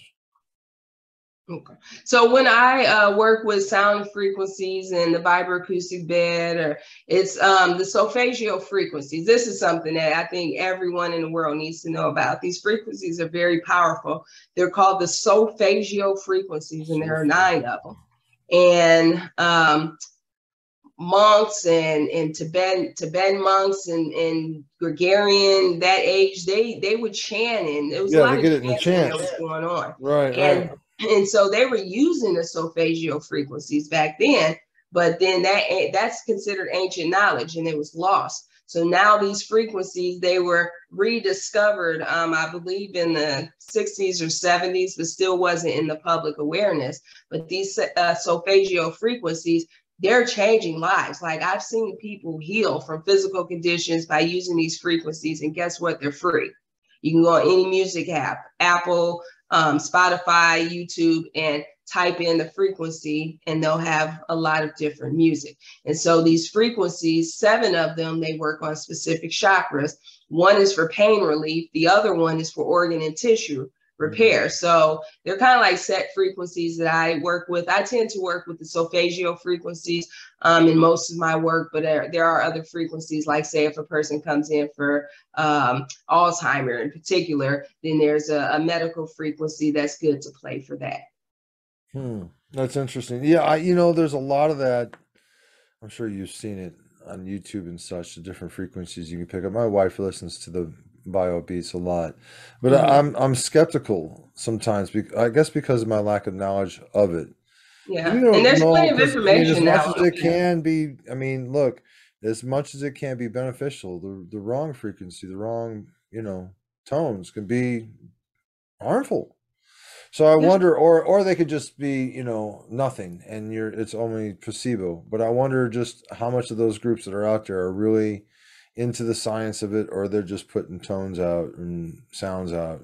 Okay. So when I uh, work with sound frequencies and the vibroacoustic bed, or it's um, the solfeggio frequencies. This is something that I think everyone in the world needs to know about. These frequencies are very powerful. They're called the solfeggio frequencies, and there are nine of them. And um, monks and, and Tibetan, Tibetan monks and, and Gregorian, that age, they, they would chant, and there was yeah, a lot they get of it in the chant that was going on. Right, and, right. And so they were using the solfeggio frequencies back then, but then that that's considered ancient knowledge and it was lost. So now these frequencies, they were rediscovered, um, I believe in the sixties or seventies, but still wasn't in the public awareness. But these uh, solfeggio frequencies, they're changing lives. Like I've seen people heal from physical conditions by using these frequencies, and guess what? They're free. You can go on any music app, Apple, um, Spotify, YouTube, and type in the frequency, and they'll have a lot of different music. And so these frequencies, seven of them, they work on specific chakras. One is for pain relief. The other one is for organ and tissue repair. So they're kind of like set frequencies that I work with. I tend to work with the solfeggio frequencies um, in most of my work, but there, there are other frequencies, like say if a person comes in for um, Alzheimer in particular, then there's a, a medical frequency that's good to play for that. Hmm. That's interesting. Yeah, I, you know, there's a lot of that. I'm sure you've seen it on YouTube and such, the different frequencies you can pick up. My wife listens to the bio beats a lot, but mm-hmm. I'm I'm skeptical sometimes. Because, I guess because of my lack of knowledge of it. Yeah, you know, and there's plenty of information I mean, now. As much as it can be, I mean, look, as much as it can be beneficial, the the wrong frequency, the wrong, you know, tones can be harmful. So I wonder, or or they could just be, you know, nothing, and you're it's only placebo. But I wonder just how much of those groups that are out there are really into the science of it, or they're just putting tones out and sounds out.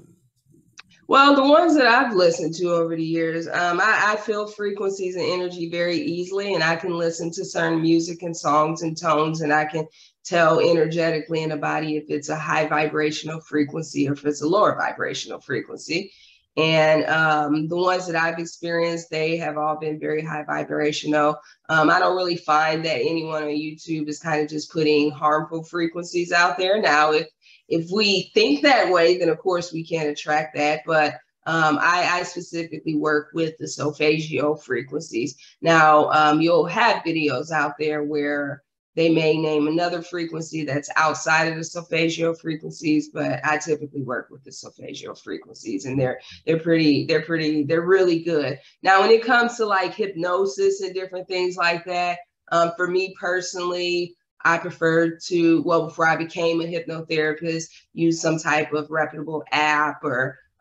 Well, the ones that I've listened to over the years, um, I, I feel frequencies and energy very easily, and I can listen to certain music and songs and tones, and I can tell energetically in the body if it's a high vibrational frequency or if it's a lower vibrational frequency. And um, the ones that I've experienced, they have all been very high vibrational. Um, I don't really find that anyone on YouTube is kind of just putting harmful frequencies out there. Now, if if we think that way, then of course we can attract that. But um, I, I specifically work with the solfeggio frequencies. Now, um, you'll have videos out there where they may name another frequency that's outside of the solfeggio frequencies, but I typically work with the solfeggio frequencies, and they're they're pretty, they're pretty, they're really good. Now, when it comes to like hypnosis and different things like that, um, for me personally, I prefer to, well, before I became a hypnotherapist, use some type of reputable app or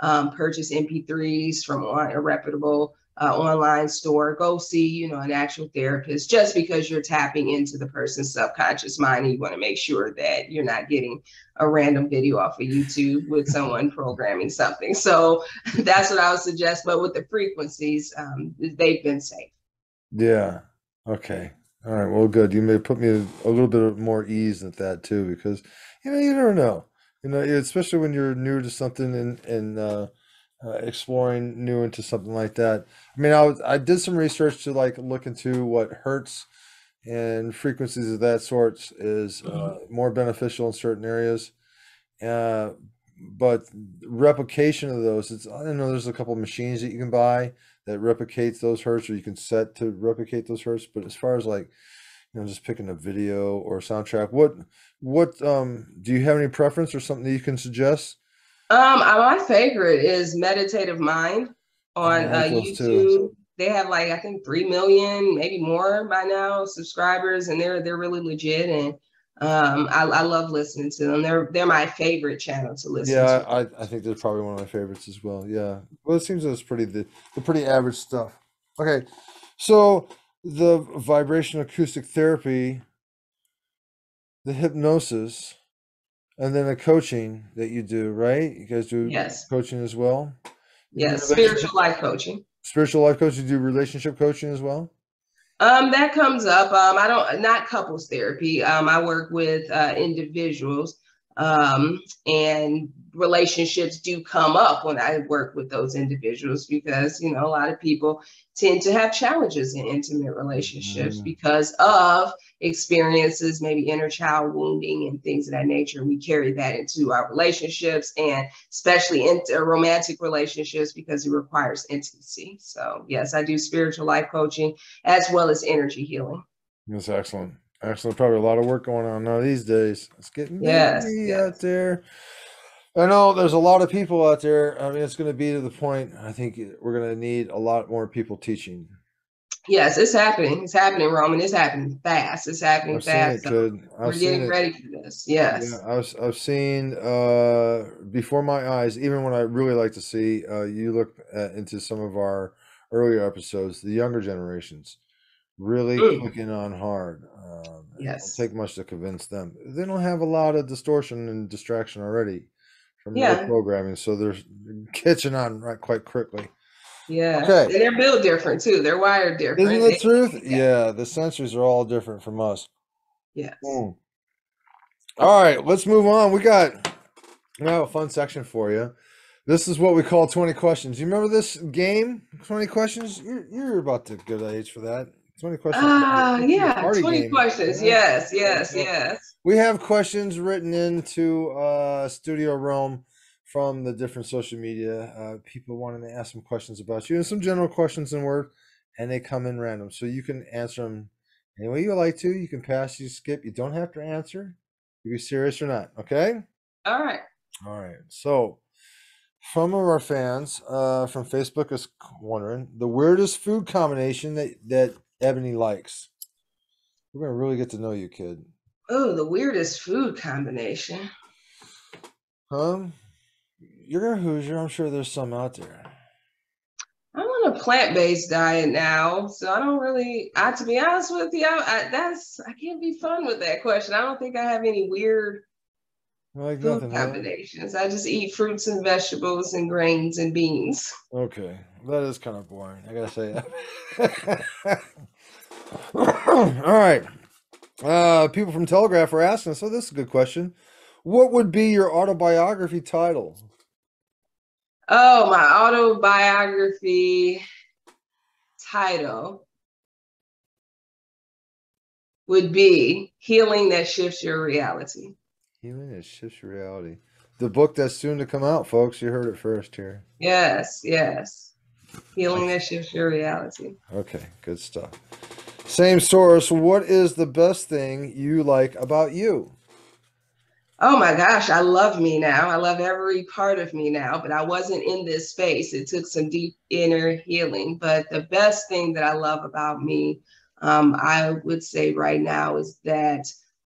um, purchase M P threes from on, a reputable uh, online store. Go see, you know, an actual therapist, just because you're tapping into the person's subconscious mind. And you want to make sure that you're not getting a random video off of YouTube with someone programming something. So that's what I would suggest. But with the frequencies, um, they've been safe. Yeah. Okay. All right. Well, good. You may put me a little bit of more ease at that too, because you know you never know. You know, especially when you're new to something and and uh, uh, exploring new into something like that. I mean, I was, I did some research to like look into what hertz and frequencies of that sort is uh, more beneficial in certain areas. Uh, but replication of those, it's I don't know. There's a couple of machines that you can buy that replicates those hertz, or you can set to replicate those hertz. But as far as like, you know, just picking a video or a soundtrack, what, what, um, do you have any preference or something that you can suggest? Um, my favorite is Meditative Mind on I like uh, those YouTube. too. They have like, I think three million, maybe more by now, subscribers, and they're they're really legit. And um, I, I love listening to them. They're they're my favorite channel to listen Yeah, to. I, I think they're probably one of my favorites as well. Yeah. Well, it seems that it's pretty the, the pretty average stuff. Okay. So the vibration acoustic therapy, the hypnosis, and then the coaching that you do, right? You guys do Yes. coaching as well? You do Yes, relationship- spiritual life coaching. Spiritual life coaching, you do relationship coaching as well? Um, that comes up. Um, I don't, not couples therapy. Um, I work with uh, individuals, um, and relationships do come up when I work with those individuals, because, you know, a lot of people tend to have challenges in intimate relationships Mhm. because of experiences, maybe inner child wounding and things of that nature. We carry that into our relationships, and especially into romantic relationships, because it requires intimacy. So yes, I do spiritual life coaching as well as energy healing. That's excellent. Excellent. Probably a lot of work going on now these days. It's getting Yes, busy yes. out there. I know there's a lot of people out there. I mean, it's going to be to the point, I think we're going to need a lot more people teaching. Yes, it's happening. It's happening, Roman. It's happening fast. It's happening I've seen fast. it, So kid. I've we're seen getting it. ready for this. Yes. Yeah, I've, I've seen uh, before my eyes, even when I really like to see, uh, you look at, into some of our earlier episodes, the younger generations really Mm. clicking on hard. Um, it Yes. won't take much to convince them. They don't have a lot of distortion and distraction already from their Yeah. programming, so they're catching on right quite quickly. Yeah. Okay. And they're built different too. They're wired different. Isn't the They- truth? Yeah, the sensors are all different from us. Yes. Mm. All right, let's move on. We got we have a fun section for you. This is what we call twenty questions. You remember this game? twenty questions? You're, you're about the good age for that. twenty questions. Ah, It's a yeah. party twenty game, questions. yeah. Yes, yes, So yes. we have questions written into uh, Studio Realm from the different social media. Uh, people wanting to ask some questions about you and some general questions in Word, and they come in random. So you can answer them any way you like to. You can pass, you skip. You don't have to answer. You be serious or not, okay? All right. All right. So, some of our fans uh, from Facebook is wondering the weirdest food combination that, that Ebony likes. We're going to really get to know you, kid. Oh, the weirdest food combination. Um, You're a Hoosier. I'm sure there's some out there. I'm on a plant-based diet now, so I don't really. I, to be honest with you, I, I, that's I can't be fun with that question. I don't think I have any weird Like food nothing, huh? combinations. I just eat fruits and vegetables and grains and beans. Okay, that is kind of boring. I gotta say that. All right. Uh, people from Telegraph are asking. So this is a good question. What would be your autobiography title? Oh, my autobiography title would be Healing That Shifts Your Reality. Healing That Shifts Your Reality. The book that's soon to come out, folks. You heard it first here. Yes, yes. Healing That Shifts Your Reality. Okay, good stuff. Same source. What is the best thing you like about you? Oh my gosh, I love me now. I love every part of me now, but I wasn't in this space. It took some deep inner healing. But the best thing that I love about me, um, I would say right now, is that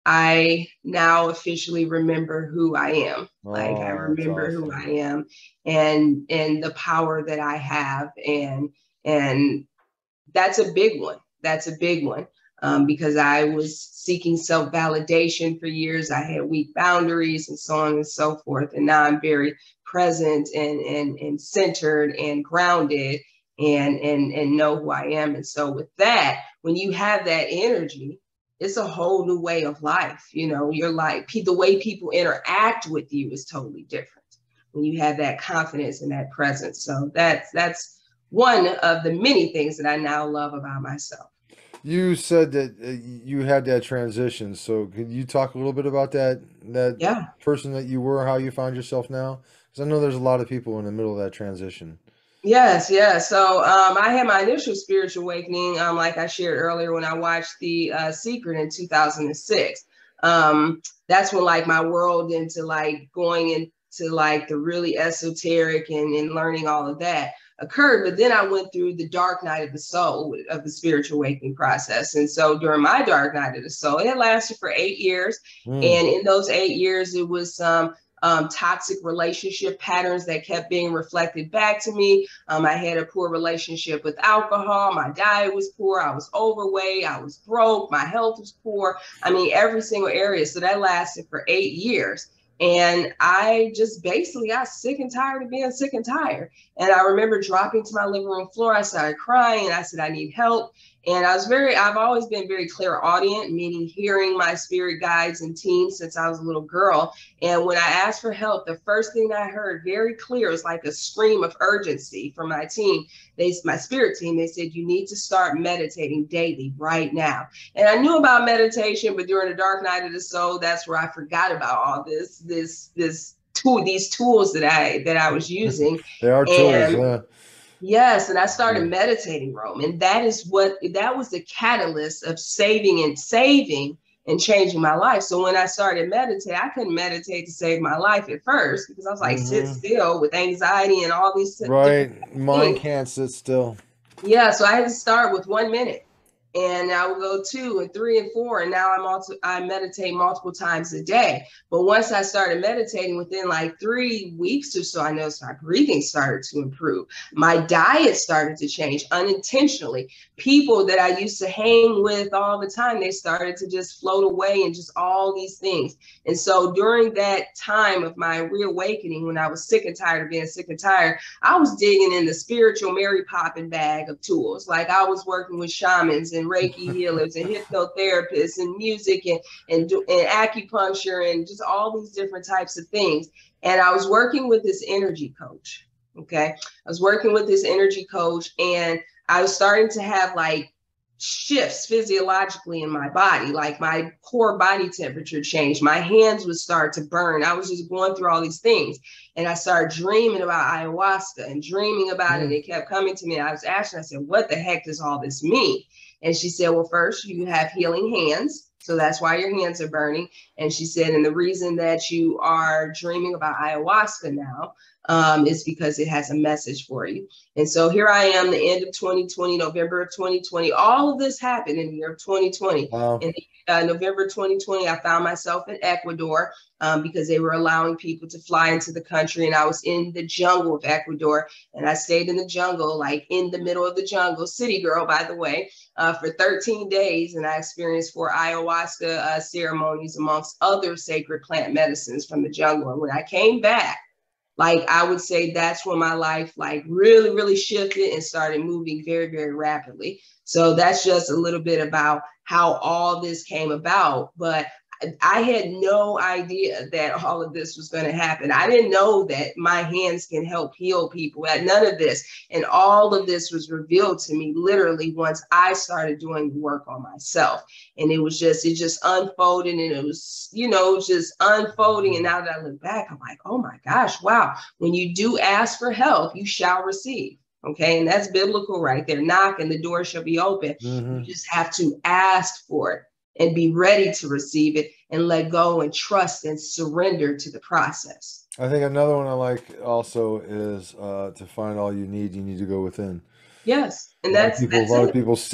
I now officially remember who I am. Oh, like I remember awesome. who I am and and the power that I have. And and that's a big one. That's a big one. Um, because I was seeking self-validation for years. I had weak boundaries and so on and so forth. And now I'm very present and and and centered and grounded and and and know who I am. And so with that, when you have that energy, it's a whole new way of life. You know, you're like, the way people interact with you is totally different when you have that confidence and that presence. So that's that's one of the many things that I now love about myself. You said that uh, you had that transition. So could you talk a little bit about that, that Yeah. person that you were, how you found yourself now? Because I know there's a lot of people in the middle of that transition. Yes, yes. So um, I had my initial spiritual awakening, um, like I shared earlier, when I watched The uh, Secret in two thousand six. Um, that's when like my world into like going into like the really esoteric and, and learning all of that occurred. But then I went through the dark night of the soul of the spiritual awakening process. And so during my dark night of the soul, it lasted for eight years. Mm. And in those eight years, it was um, Um, toxic relationship patterns that kept being reflected back to me. Um, I had a poor relationship with alcohol. My diet was poor. I was overweight. I was broke. My health was poor. I mean, every single area. So that lasted for eight years. And I just basically got sick and tired of being sick and tired. And I remember dropping to my living room floor. I started crying and I said, I need help. And I was very, I've always been very clairaudient, meaning hearing my spirit guides and teams since I was a little girl. And when I asked for help, the first thing I heard very clear was like a scream of urgency from my team. They, my spirit team, they said, you need to start meditating daily right now. And I knew about meditation, but during the dark night of the soul, that's where I forgot about all this, this, this tool, these tools that I, that I was using. They are tools, yeah. Yes, and I started meditating, Rome, and that is what, that was the catalyst of saving and saving and changing my life. So when I started meditating, I couldn't meditate to save my life at first because I was like, mm-hmm. sit still with anxiety and all these right. Mine can't sit still. Yeah, so I had to start with one minute. And I would go two and three and four. And now I'm also, I meditate multiple times a day. But once I started meditating, within like three weeks or so, I noticed my breathing started to improve. My diet started to change unintentionally. People that I used to hang with all the time, they started to just float away and just all these things. And so during that time of my reawakening, when I was sick and tired of being sick and tired, I was digging in the spiritual Mary Poppins bag of tools. Like I was working with shamans and Reiki healers and hypnotherapists and music and, and, and acupuncture and just all these different types of things. And I was working with this energy coach. Okay. I was working with this energy coach and I was starting to have like shifts physiologically in my body, like my core body temperature changed. My hands would start to burn. I was just going through all these things. And I started dreaming about ayahuasca and dreaming about mm. it. It kept coming to me. I was asking, I said, what the heck does all this mean? And she said, well, first you have healing hands. So that's why your hands are burning. And she said, and the reason that you are dreaming about ayahuasca now um, is because it has a message for you. And so here I am, the end of twenty twenty, November of twenty twenty. All of this happened in the year of twenty twenty. Wow. In uh, November twenty twenty, I found myself in Ecuador um, because they were allowing people to fly into the country. And I was in the jungle of Ecuador. And I stayed in the jungle, like in the middle of the jungle, city girl, by the way, uh, for thirteen days. And I experienced four ayahuasca uh, ceremonies amongst other sacred plant medicines from the jungle. And when I came back, like I would say that's when my life like really, really shifted and started moving very, very rapidly. So that's just a little bit about how all this came about. But I had no idea that all of this was going to happen. I didn't know that my hands can help heal people, at none of this. And all of this was revealed to me literally once I started doing work on myself. And it was just, it just unfolded and it was, you know, just unfolding. And now that I look back, I'm like, oh my gosh, wow. When you do ask for help, you shall receive. Okay. And that's biblical right there. Knock and the door shall be open. Mm-hmm. You just have to ask for it and be ready to receive it and let go and trust and surrender to the process. I think another one I like also is uh, to find all you need, you need to go within. Yes. And a that's, people, that's a lot it. of people seek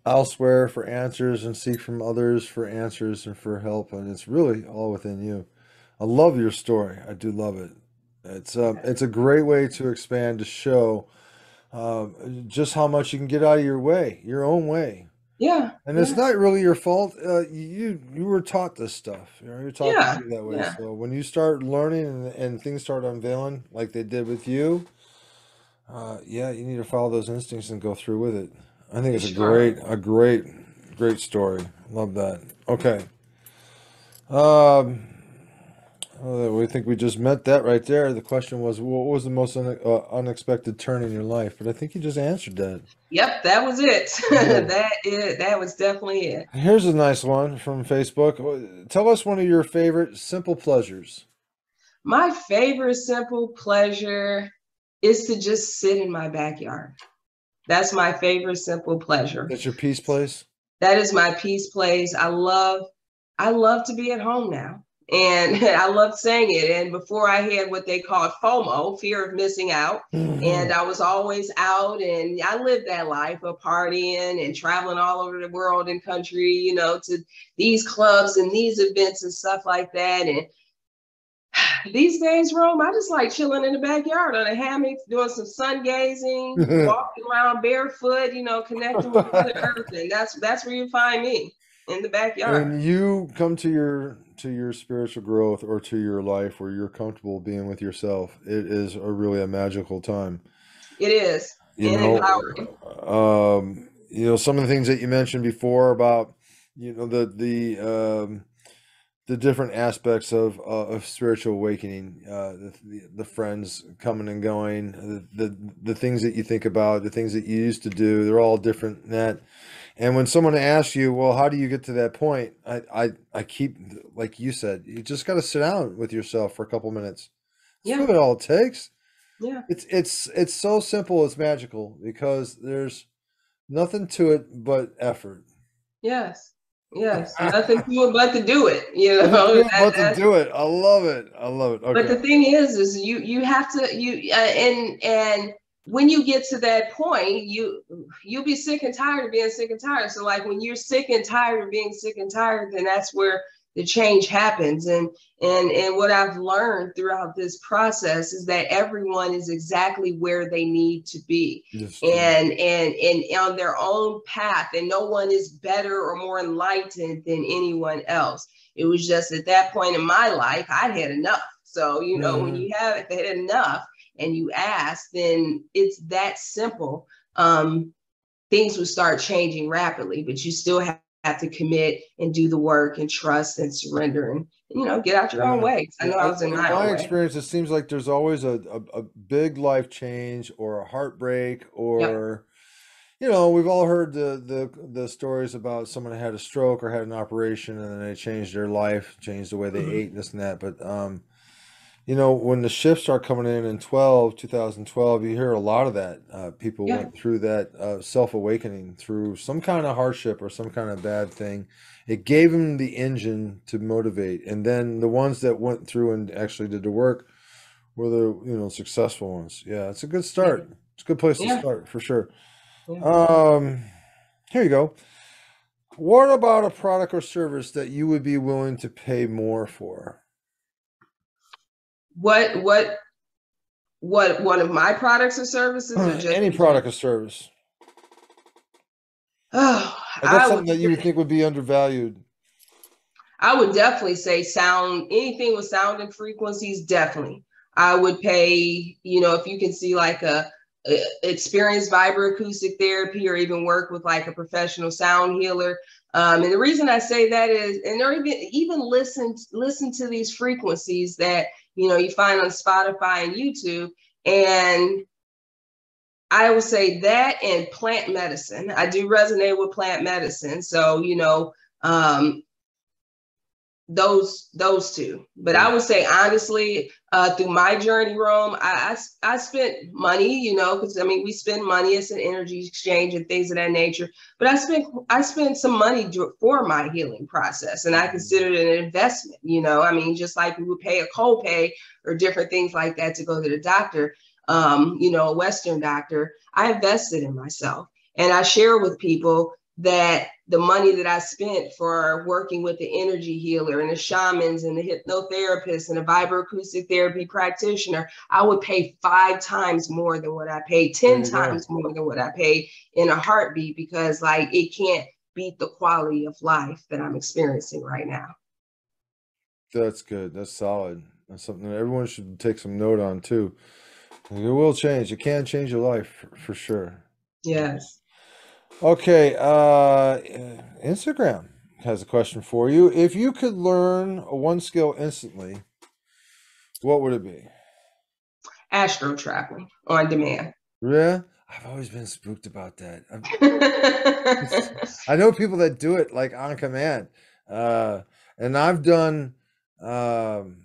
elsewhere for answers and seek from others for answers and for help. And it's really all within you. I love your story. I do love it. It's um, it's a great way to expand, to show um, just how much you can get out of your way, your own way. Yeah. And it's yeah. not really your fault. Uh, you you were taught this stuff. You know, you're taught Yeah, to be that way. yeah. So when you start learning and, and things start unveiling like they did with you, uh, yeah, you need to follow those instincts and go through with it. I think it's a Sure. great, a great, great story. Love that. Okay. Um, oh, we think we just met that right there. The question was, what was the most une uh, unexpected turn in your life? But I think you just answered that. Yep, that was it. Yeah. that is, that was definitely it. Here's a nice one from Facebook. Tell us one of your favorite simple pleasures. My favorite simple pleasure is to just sit in my backyard. That's my favorite simple pleasure. That's your peace place? That is my peace place. I love, I love to be at home now. And I love saying it. And before I had what they called FOMO, fear of missing out. Mm-hmm. And I was always out, and I lived that life of partying and traveling all over the world and country, you know, to these clubs and these events and stuff like that. And these days, Rome, I just like chilling in the backyard on a hammock, doing some sun gazing, walking around barefoot, you know, connecting with Mother Earth. And that's that's where you find me, in the backyard. When you come to your to your spiritual growth or to your life where you're comfortable being with yourself, it is a really a magical time. It is. You and know, empowering. um, you know, some of the things that you mentioned before about, you know, the the um, the different aspects of uh, of spiritual awakening, uh, the, the the friends coming and going, the, the the things that you think about, the things that you used to do, they're all different in that. And when someone asks you, well, how do you get to that point? I, I, I keep, like you said, you just got to sit down with yourself for a couple minutes. That's Yeah. really all it takes. Yeah. It's, it's, it's so simple. It's magical because there's nothing to it but effort. Yes. Yes. Nothing to it but to do it. You know, Nothing to it that- but to do it. I love it. I love it. Okay. But the thing is, is you you have to you uh, and and when you get to that point, you you'll be sick and tired of being sick and tired. So like when you're sick and tired of being sick and tired, then that's where the change happens. And and and what I've learned throughout this process is that everyone is exactly where they need to be, Just, and and and on their own path, and no one is better or more enlightened than anyone else. It was just at that point in my life, I'd had enough. So, you know, mm-hmm. when you have had enough and you ask, then it's that simple. Um, things will start changing rapidly, but you still have, have to commit and do the work and trust and surrender and, you know, get out your own way. I know I was in my, my own experience, way. It seems like there's always a, a, a big life change or a heartbreak or, yep. You know, we've all heard the, the the stories about someone that had a stroke or had an operation and then they changed their life, changed the way they mm-hmm. ate and this and that. But, um, you know, when the shifts start coming in in twelve, two thousand twelve, you hear a lot of that. Uh, people yeah. went through that uh, self-awakening through some kind of hardship or some kind of bad thing. It gave them the engine to motivate. And then the ones that went through and actually did the work were the, you know, successful ones. Yeah, it's a good start. It's a good place yeah. to start for sure. Yeah. Um, here you go. What about a product or service that you would be willing to pay more for? What, what, what, one of my products or services? Or just any product or service? Oh, or that's I something would, that you would think would be undervalued. I would definitely say sound, anything with sound and frequencies, definitely. I would pay, you know, if you can see like a, a experienced vibroacoustic therapy or even work with like a professional sound healer. Um, and the reason I say that is, and or even, even listen, listen to these frequencies that, you know, you find on Spotify and YouTube. And I would say that and plant medicine. I do resonate with plant medicine. So, you know, um, those those two. But I would say, honestly, uh, through my journey, Rome, I, I, I spent money, you know, because, I mean, we spend money. It's an energy exchange and things of that nature. But I spent I spent some money for my healing process. And I considered it an investment, you know. I mean, just like we would pay a copay or different things like that to go to the doctor, um, you know, a Western doctor, I invested in myself. And I share with people, that the money that I spent for working with the energy healer and the shamans and the hypnotherapist and the vibroacoustic therapy practitioner, I would pay five times more than what I paid, ten times more than what I paid in a heartbeat, because like it can't beat the quality of life that I'm experiencing right now. That's good. That's solid. That's something that everyone should take some note on too. It will change. It can change your life for, for sure. Yes. Okay. Uh, Instagram has a question for you. If you could learn one skill instantly, what would it be? Astro traveling on demand. Yeah. I've always been spooked about that. I know people that do it like on command. Uh, and I've done um,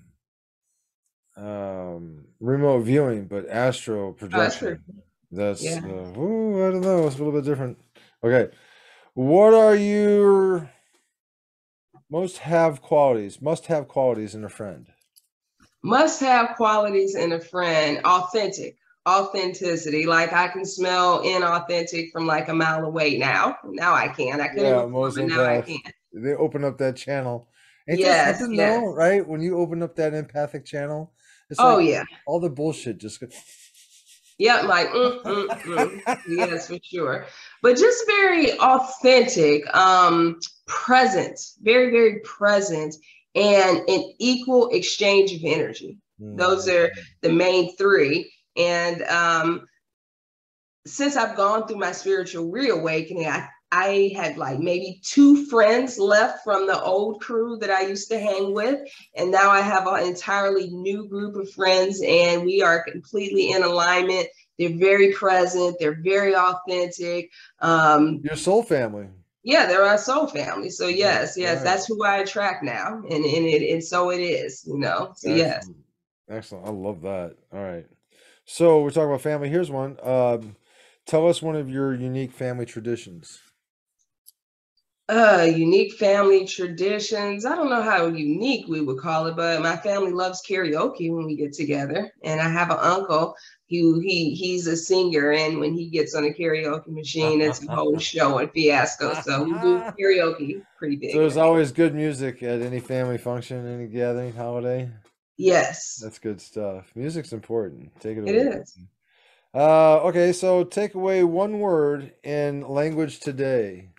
um, remote viewing, but astral projection. Oh, that's, that's yeah. uh, ooh, I don't know. It's a little bit different. Okay. What are your most have qualities, must have qualities in a friend? Must have qualities in a friend. Authentic. Authenticity. Like I can smell inauthentic from like a mile away now. Now I can. I couldn't yeah, before, most but now I can. They open up that channel. Ain't yes, something yes. though, right? When you open up that empathic channel, it's oh like yeah, all the bullshit just goes. Yeah, like mm, mm, mm. yes, for sure. But just very authentic, um, present, very, very present, and an equal exchange of energy. Mm. Those are the main three. And um, since I've gone through my spiritual reawakening, I I had like maybe two friends left from the old crew that I used to hang with. And now I have an entirely new group of friends, and we are completely in alignment. They're very present. They're very authentic. Um, Your soul family. Yeah, they're our soul family. So yes, yes, right. That's who I attract now. And, and it and so it is, you know. So Excellent. yes. Excellent. I love that. All right. So we're talking about family. Here's one. Um, tell us one of your unique family traditions. Uh, unique family traditions. I don't know how unique we would call it, but my family loves karaoke when we get together. And I have an uncle who he he's a singer, and when he gets on a karaoke machine, it's a whole show and fiasco. So we do karaoke pretty big. So there's always good music at any family function, any gathering, holiday. Yes, that's good stuff. Music's important. Take it away. It is. Uh, okay, so take away one word in language today.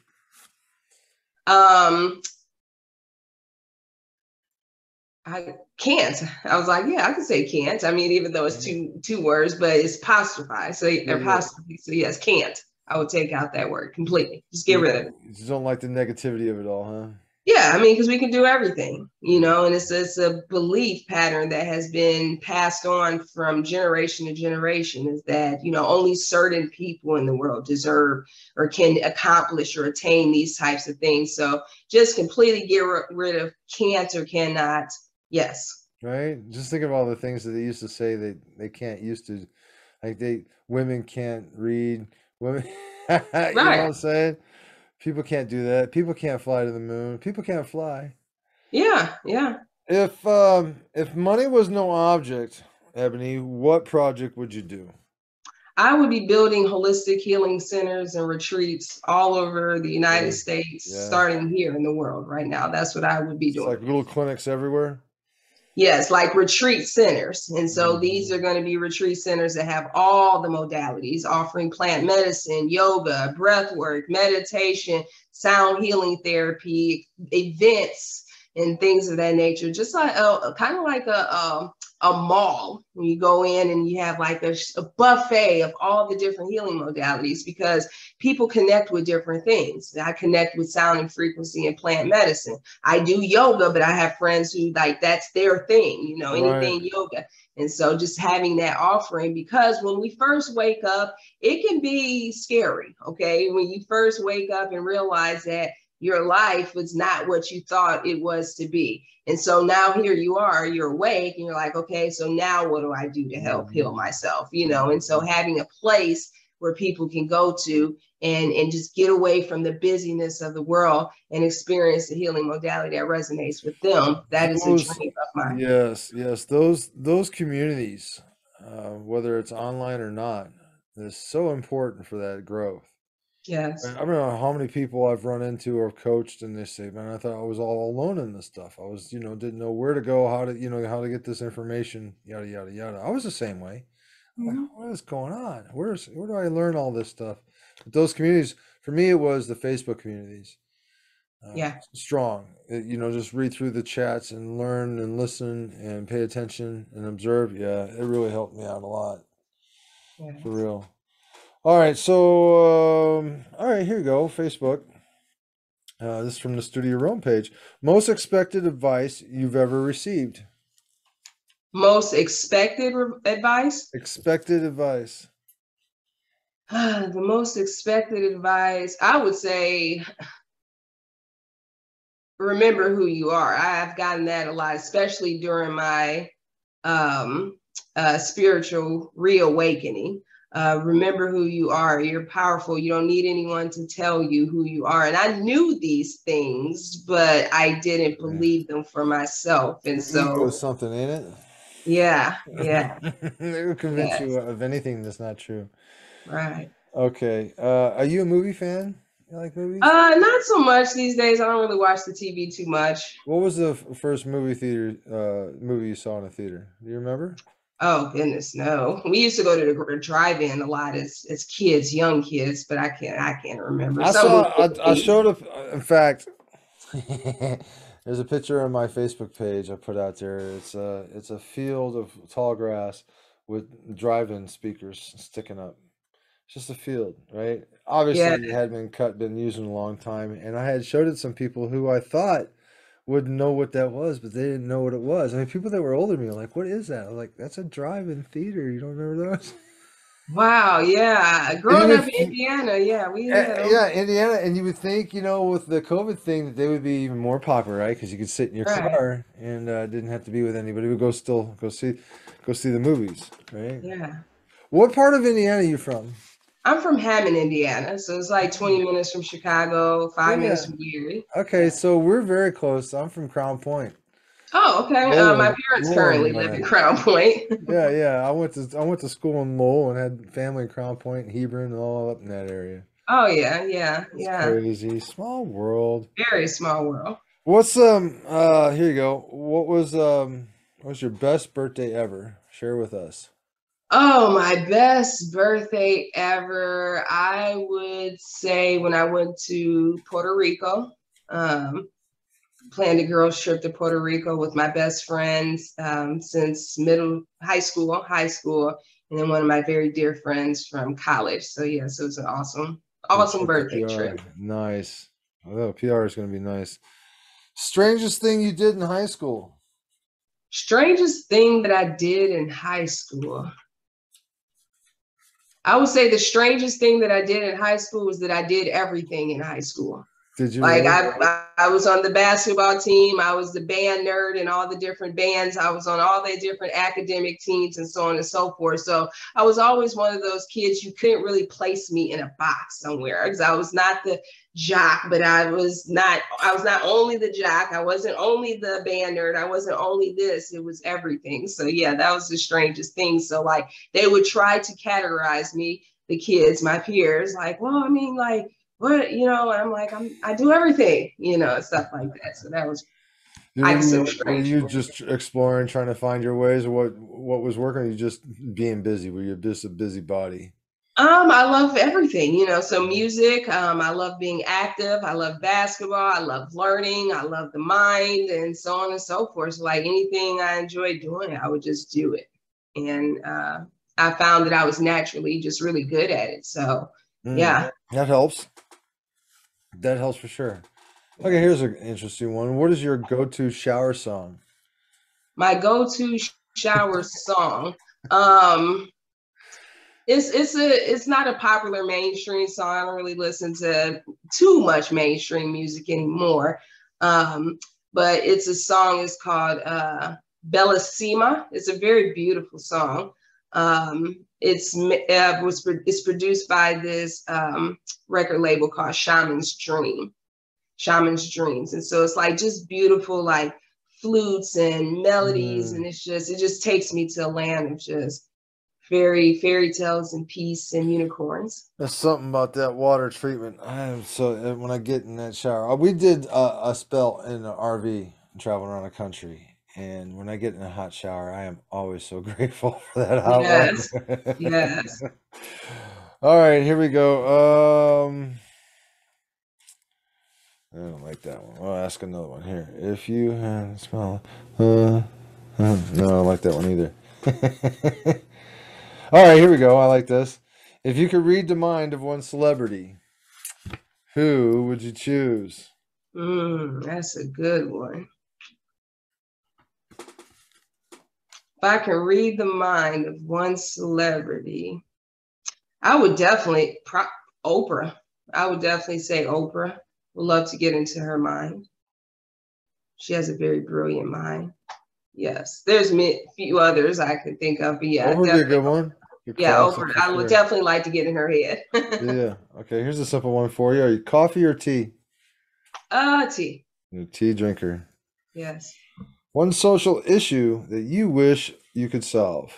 Um, I can't. I was like, yeah, I can say can't. I mean, even though it's two two words, but it's apostrophe. So yeah, apostrophe. So yes, can't. I would take out that word completely. Just get you rid of it. You just don't like the negativity of it all, huh? Yeah, I mean, because we can do everything, you know, and it's, it's a belief pattern that has been passed on from generation to generation, is that, you know, only certain people in the world deserve or can accomplish or attain these types of things. So just completely get rid of can't or cannot. Yes. Right. Just think of all the things that they used to say that they can't used to, like they, women can't read, women, you right. know what I'm saying? People can't do that. People can't fly to the moon. People can't fly. Yeah, yeah. If um if money was no object, Ebony, what project would you do? I would be building holistic healing centers and retreats all over the United yeah. States, yeah. starting here in the world right now. That's what I would be it's doing. Like little clinics everywhere? Yes, like retreat centers. And so mm-hmm. these are going to be retreat centers that have all the modalities, offering plant medicine, yoga, breath work, meditation, sound healing therapy, events, and things of that nature. Just like a, kind of like a, a, a mall when you go in and you have like a, a buffet of all the different healing modalities, because people connect with different things. I connect with sound and frequency and plant medicine. I do yoga, but I have friends who like that's their thing, you know, anything right. yoga. And so just having that offering, because when we first wake up, it can be scary. Okay. When you first wake up and realize that your life was not what you thought it was to be. And so now here you are, you're awake and you're like, okay, so now what do I do to help heal myself? You know, and so having a place where people can go to and, and just get away from the busyness of the world and experience the healing modality that resonates with them. That is those, a dream of mine. Yes, yes. Those, those communities, uh, whether it's online or not, is so important for that growth. Yes. I don't know how many people I've run into or coached, and they say, "Man, I thought I was all alone in this stuff. I was, you know, didn't know where to go, how to, you know, how to get this information, yada yada yada." I was the same way. Like, Mm-hmm. what is going on? Where's where do I learn all this stuff? But those communities, for me, it was the Facebook communities. Uh, Yeah. strong. It- you know, just read through the chats and learn and listen and pay attention and observe. Yeah, it really helped me out a lot, Yeah. for real. All right, so um, all right, here you go. Facebook. Uh, this is from the Studio Rome page. Most expected advice you've ever received. Most expected re- advice? Expected advice. The most expected advice, I would say, remember who you are. I've gotten that a lot, especially during my um, uh, spiritual reawakening. Uh, remember who you are. You're powerful. You don't need anyone to tell you who you are. And I knew these things, but I didn't believe them for myself. And Ego so, is something, ain't it? yeah, yeah, It will convince yes, you of anything that's not true. right. Okay. Uh, are you a movie fan? You like movies? Uh, not so much these days. I don't really watch the T V too much. What was the f- first movie theater uh, movie you saw in a theater? Do you remember? Oh goodness, no. We used to go to the gr- drive-in a lot as as kids, young kids, but I can't I can't remember. I Some saw. I, I movies. showed up. In fact, there's a picture on my Facebook page I put out there. It's a it's a field of tall grass with drive-in speakers sticking up. It's just a field, right? Yeah, Obviously, it had been cut, been used in a long time, and I had showed it to some people who I thought would know what that was, but they didn't know what it was. I mean, people that were older than me were like, "What is that?" I was like, "That's a drive-in theater. You don't remember those?" wow, yeah. And you Growing up would, in Indiana, yeah, we uh, had those. yeah, Indiana, and you would think, you know, with the COVID thing, that they would be even more popular, right? Because you could sit in your Right. car and uh, didn't have to be with anybody. We go still go see, go see the movies, right? Yeah. What part of Indiana are you from? I'm from Hammond, Indiana, so it's like twenty minutes from Chicago, five minutes Yeah. from Erie. Okay, Yeah. so we're very close. I'm from Crown Point. Oh, okay. Uh, my Lowell, parents Lowell, currently live in Indiana. Crown Point. Yeah, yeah. I went to I went to school in Lowell and had family in Crown Point, Hebron, and all up in that area. Oh yeah, yeah, It's yeah. crazy. Small world. Very small world. What's um uh here you go. What was um what was your best birthday ever? Share with us. Oh, my best birthday ever. I would say when I went to Puerto Rico. Um, planned a girls trip to Puerto Rico with my best friends um, since middle high school, high school, and then one of my very dear friends from college. So yes, it was an awesome, Good awesome trip to birthday P R. trip. Nice. Oh, P R is gonna be nice. Strangest thing you did in high school? Strangest thing that I did in high school. I would say the strangest thing that I did in high school was that I did everything in high school. Did you Like really? I, I was on the basketball team. I was the band nerd in all the different bands. I was on all the different academic teams and so on and so forth. So I was always one of those kids you couldn't really place me in a box somewhere because I was not the jock, but I was not. I was not only the jock. I wasn't only the band nerd. I wasn't only this. It was everything. So yeah, that was the strangest thing. So like they would try to categorize me, the kids, my peers, like, well, I mean, like. What, you know, I'm like, I'm, I do everything, you know, stuff like that. So that was, Were I you, consider were strange. you just exploring, trying to find your ways, or what what was working? Or you just being busy? Were you just a busybody? Um, I love everything, you know, so music, um, I love being active. I love basketball. I love learning. I love the mind and so on and so forth. So like anything I enjoy doing, I would just do it. And uh, I found that I was naturally just really good at it. So Mm, yeah. that helps. That helps for sure. Okay, here's an interesting one. What is your go-to shower song? My go-to shower song. Um, it's it's a it's not a popular mainstream song. I don't really listen to too much mainstream music anymore. Um, but it's a song. It's called uh, Bellissima. It's a very beautiful song. Um, it's uh, was it's produced by this um, record label called Shaman's Dream. Shaman's Dreams. And so it's like just beautiful, like flutes and melodies. Mm. And it's just, it just takes me to a land of just very fairy tales and peace and unicorns. There's something about that water treatment. I am so when I get in that shower. We did a, a spell in an R V traveling around the country. And when I get in a hot shower, I am always so grateful for that hot Yes. water. Yes. All right, here we go. Um, I don't like that one. I'll ask another one here. If you had a smell, uh, uh, no, I don't like that one either. All right, here we go. I like this. If you could read the mind of one celebrity, who would you choose? Mm, that's a good one. If I can read the mind of one celebrity, I would definitely, pro- Oprah. I would definitely say Oprah. Would love to get into her mind. She has a very brilliant mind. Yes. There's a few others I could think of, but yeah. Oprah would be a good one. Good Yeah, classic Oprah. for I would sure. definitely like to get in her head. Yeah. Okay, here's a simple one for you. Are you coffee or tea? Uh, tea. You're a tea drinker. Yes. One social issue that you wish you could solve.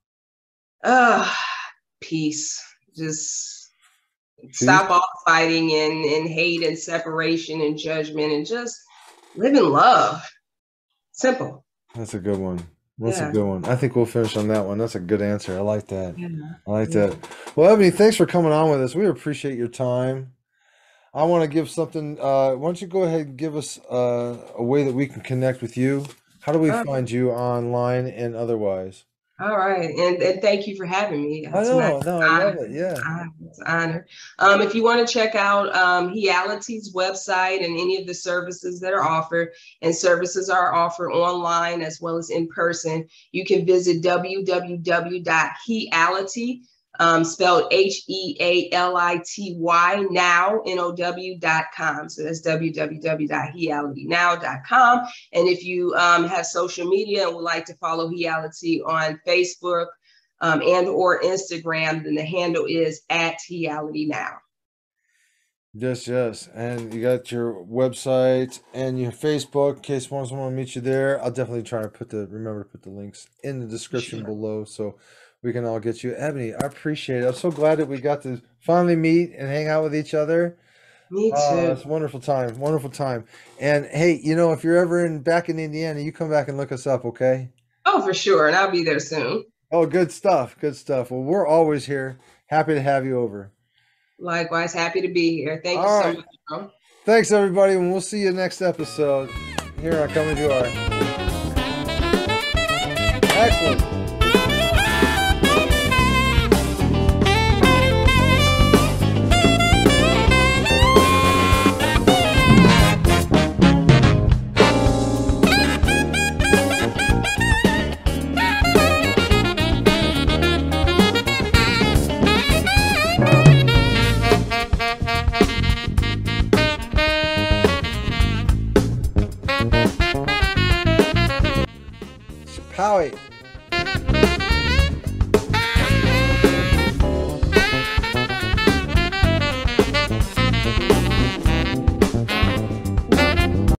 Uh, peace. Just Peace? Stop all fighting and, and hate and separation and judgment and just live in love. Simple. That's a good one. That's Yeah. a good one. I think we'll finish on that one. That's a good answer. I like that. Yeah. I like Yeah. that. Well, Ebony, thanks for coming on with us. We appreciate your time. I want to give something. Uh, why don't you go ahead and give us uh, a way that we can connect with you? How do we Okay. find you online and otherwise? All right. And, and thank you for having me. I It's know. nice. No, I love it. Yeah. It's an honor. Um, if you want to check out um, Heality's website and any of the services that are offered, and services are offered online as well as in person, you can visit w w w dot heality, um, spelled H E A L I T Y, now, N O W dot com. So that's w w w dot heality now dot com. And if you um, have social media and would like to follow Heality on Facebook, Um, and or Instagram, then the handle is at Heality Now. Yes, yes. And you got your website and your Facebook in case someone wants to meet you there. I'll definitely try to put the remember to put the links in the description Sure. below so we can all get you. Ebony, I appreciate it. I'm so glad that we got to finally meet and hang out with each other. Me too. Oh, it's a wonderful time. Wonderful time. And hey, you know, if you're ever in back in Indiana, you come back and look us up, okay? Oh, for sure. And I'll be there soon. Oh, good stuff. Good stuff. Well, we're always here. Happy to have you over. Likewise, happy to be here. Thank you All so right. much. Bro. Thanks, everybody, and we'll see you next episode. Here I come as you are. Excellent. Howie.